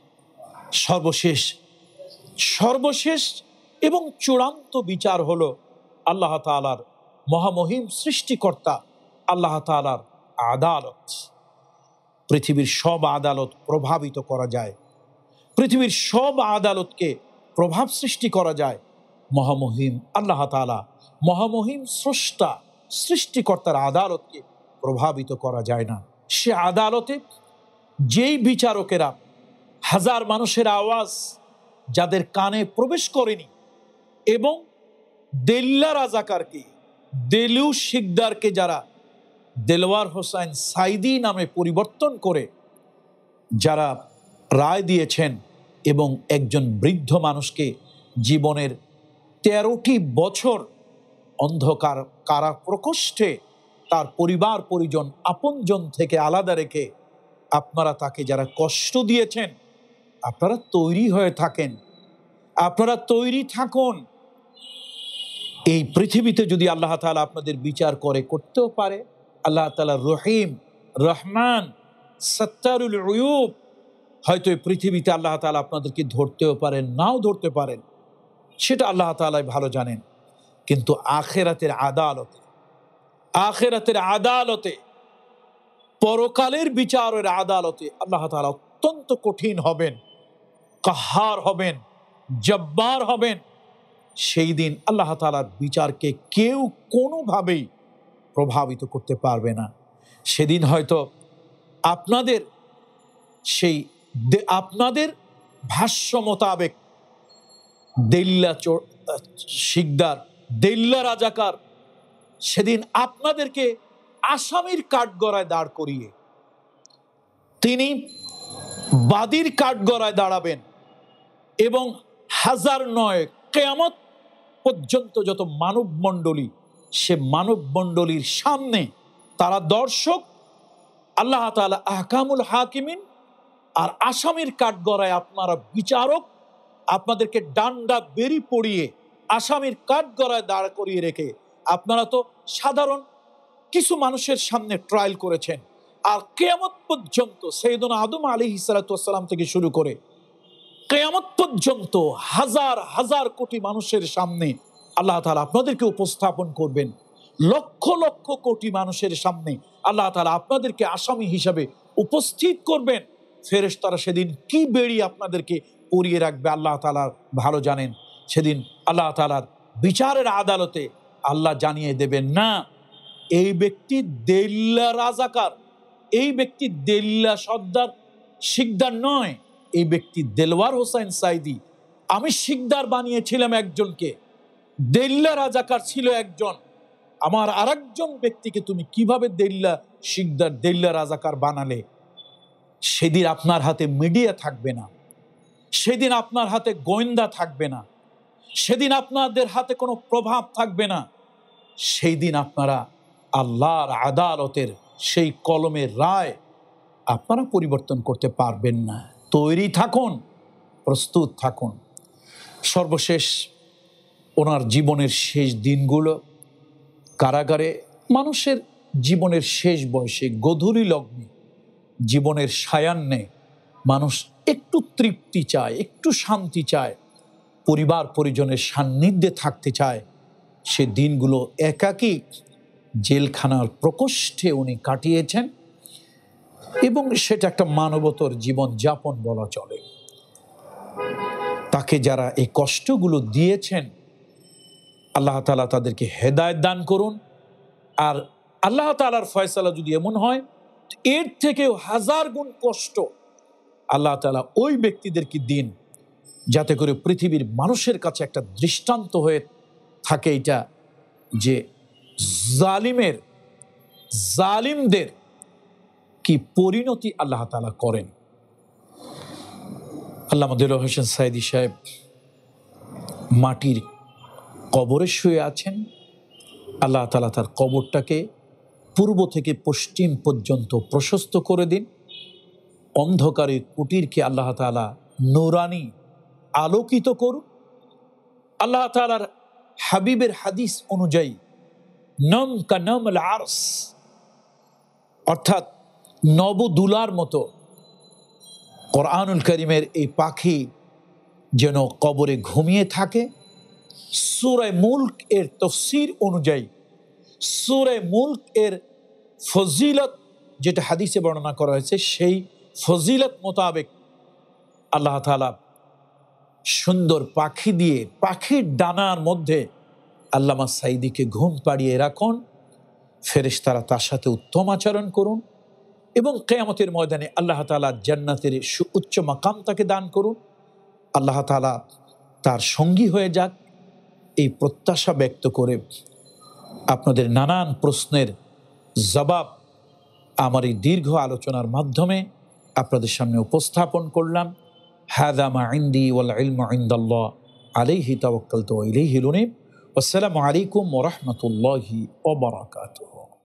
সর্বশেষ সর্বশেষ এবং চূড়ান্ত বিচার হলো আল্লাহ তাআলার মহামহিম সৃষ্টিকর্তা আল্লাহ তাআলার আদালত। পৃথিবীর সব আদালত প্রভাবিত করা যায়, পৃথিবীর সব আদালতকে প্রভাব সৃষ্টি করা যায়। মহামহিম আল্লাহ তাআলা, মহামহিম স্রষ্টা সৃষ্টিকর্তার আদালতকে প্রভাবিত করা যায় না। সে আদালতে যেই বিচারকেরা হাজার মানুষের আওয়াজ যাদের কানে প্রবেশ করেনি এবং দেল্লা রাজাকারকে, দেলু শিকদারকে যারা দেলোয়ার হোসেন সাইদি নামে পরিবর্তন করে যারা রায় দিয়েছেন এবং একজন বৃদ্ধ মানুষকে জীবনের তেরোটি বছর অন্ধকার কারা প্রকোষ্ঠে তার পরিবার পরিজন আপনজন থেকে আলাদা রেখে আপনারা তাকে যারা কষ্ট দিয়েছেন, আপনারা তৈরি হয়ে থাকেন, আপনারা তৈরি থাকুন। এই পৃথিবীতে যদি আল্লাহ তাআলা আপনাদের বিচার করে, করতেও পারে। আল্লাহ তাআলা রহিম, রহমান, সত্তারুল উয়ুব। হয়তো এই পৃথিবীতে আল্লাহ তাআলা আপনাদেরকে ধরতেও পারেন, নাও ধরতে পারেন, সেটা আল্লাহ তাআলাই ভালো জানেন। কিন্তু আখিরাতের আদালতে, আখিরাতের আদালতে, পরকালের বিচারের আদালতে আল্লাহ তাআলা অত্যন্ত কঠিন হবেন, কাহার হবেন, জব্বার হবেন। সেই দিন আল্লাহ তাআলার বিচারকে কেউ কোনোভাবেই প্রভাবিত করতে পারবে না। সেদিন হয়তো আপনাদের সেই আপনাদের ভাষ্য মোতাবেক দেল্লা শিকদার দেল্লা রাজাকার সেদিন আপনাদেরকে আসামির কাঠগড়ায় দাঁড় করিয়ে তিনি বাদীর কাঠগড়ায় দাঁড়াবেন এবং হাজার নয় কিয়ামত পর্যন্ত যত মানব মণ্ডলী, সে মানব মণ্ডলীর সামনে তারা দর্শক, আল্লাহ তাআলা আহকামুল হাকিমিন, আর আসামির কাঠগড়ায় আপনারা বিচারক। আপনাদেরকে ডান্ডা বেরি পড়িয়ে আসামির কাঠগড়ায় দাঁড় করিয়ে রেখে আপনারা তো সাধারণ কিছু মানুষের সামনে ট্রায়াল করেছেন, আর কিয়ামত পর্যন্ত সাইয়েদনা আদম আলাইহিস সালাতু ওয়াস সালাম থেকে শুরু করে কিয়ামত পর্যন্ত হাজার হাজার কোটি মানুষের সামনে আল্লাহ তাআলা আপনাদেরকে উপস্থাপন করবেন। লক্ষ লক্ষ কোটি মানুষের সামনে আল্লাহ তাআলা আপনাদেরকে আসামি হিসাবে উপস্থিত করবেন। ফেরেশতারা সেদিন কি বেড়ি আপনাদেরকে পরিয়ে রাখবে আল্লাহ তাআলা ভালো জানেন। সেদিন আল্লাহ তাআলার বিচারের আদালতে আল্লাহ জানিয়ে দেবেন, না এই ব্যক্তি দেল্লা রাজাকার, এই ব্যক্তি দেল্লা সর্দার শিকদার নয়, এই ব্যক্তি দেলওয়ার হোসেন সাইদি। আমি শিকদার বানিয়েছিলাম একজনকে, দেল্লা রাজাকার ছিল একজন, আমার আরেকজন ব্যক্তিকে তুমি কিভাবে দেল্লা শিকদার দেল্লা রাজাকার বানালে? সেদিন আপনার হাতে মিডিয়া থাকবে না, সেদিন আপনার হাতে গোয়েন্দা থাকবে না, সেদিন আপনাদের হাতে কোনো প্রভাব থাকবে না। সেই দিন আপনারা আল্লাহর আদালতের সেই কলমের রায় আপনারা পরিবর্তন করতে পারবেন না। তৈরি থাকুন, প্রস্তুত থাকুন। সর্বশেষ ওনার জীবনের শেষ দিনগুলো কারাগারে, মানুষের জীবনের শেষ বয়সে গোধূলি লগ্নে জীবনের সায়ান্নে মানুষ একটু তৃপ্তি চায়, একটু শান্তি চায়, পরিবার পরিজনের সান্নিধ্যে থাকতে চায়। সে দিনগুলো একাকী জেলখানার প্রকোষ্ঠে উনি কাটিয়েছেন এবং সেটা একটা মানবতর জীবন যাপন বলা চলে। তাকে যারা এই কষ্টগুলো দিয়েছেন আল্লাহ তাআলা তাদেরকে হেদায়েত দান করুন। আর আল্লাহ তাআলার ফয়সালা যদি এমন হয় এর থেকেও হাজার গুণ কষ্ট আল্লাহ তাআলা ওই ব্যক্তিদেরকে দিন, যাতে করে পৃথিবীর মানুষের কাছে একটা দৃষ্টান্ত হয়ে থাকে এটা, যে জালিমের জালিমদের কি পরিণতি আল্লাহ তাআলা করেন। আল্লামা দেলোয়ার হোসেন সাইদি সাহেব মাটির কবরে শুয়ে আছেন। আল্লাহ তাআলা তার কবরটাকে পূর্ব থেকে পশ্চিম পর্যন্ত প্রশস্ত করে দিন। অন্ধকারে কুটিরকে আল্লাহ তাআলা নূরানি আলোকিত করুন। আল্লাহ তাআলার হাবিবের হাদিস অনুযায়ী নম কা নমল আরস, অর্থাৎ নবদুলার মতো কোরআনুল কারীমের এই পাখি যেন কবরে ঘুমিয়ে থাকে। সূরা মুলক এর তাফসীর অনুযায়ী সূরা মুলক এর ফজিলত যেটা হাদিসে বর্ণনা করা হয়েছে, সেই ফজিলত মোতাবেক আল্লাহ তাআলা সুন্দর পাখি দিয়ে পাখির ডানার মধ্যে আল্লামা সাইদিকে ঘুম পাড়িয়ে রাখুন। ফেরেশতারা তার সাথে উত্তম আচরণ করুন এবং কিয়ামতের ময়দানে আল্লাহ তাআলা জান্নাতের সুউচ্চ মাকাম তাকে দান করুন। আল্লাহ তাআলা তার সঙ্গী হয়ে যাক, এই প্রত্যাশা ব্যক্ত করে আপনাদের নানান প্রশ্নের জবাব আমার এই দীর্ঘ আলোচনার মাধ্যমে আপনাদের সামনে উপস্থাপন করলাম। হাযা মা ইনদি ওয়াল ইলমু ইনদাল্লাহ আলাইহি তাওয়াক্কালতু ওয়া ইলাইহি উনীব। আসসালামু আলাইকুম ওয়া রাহমাতুল্লাহি ওয়া বারাকাতুহু।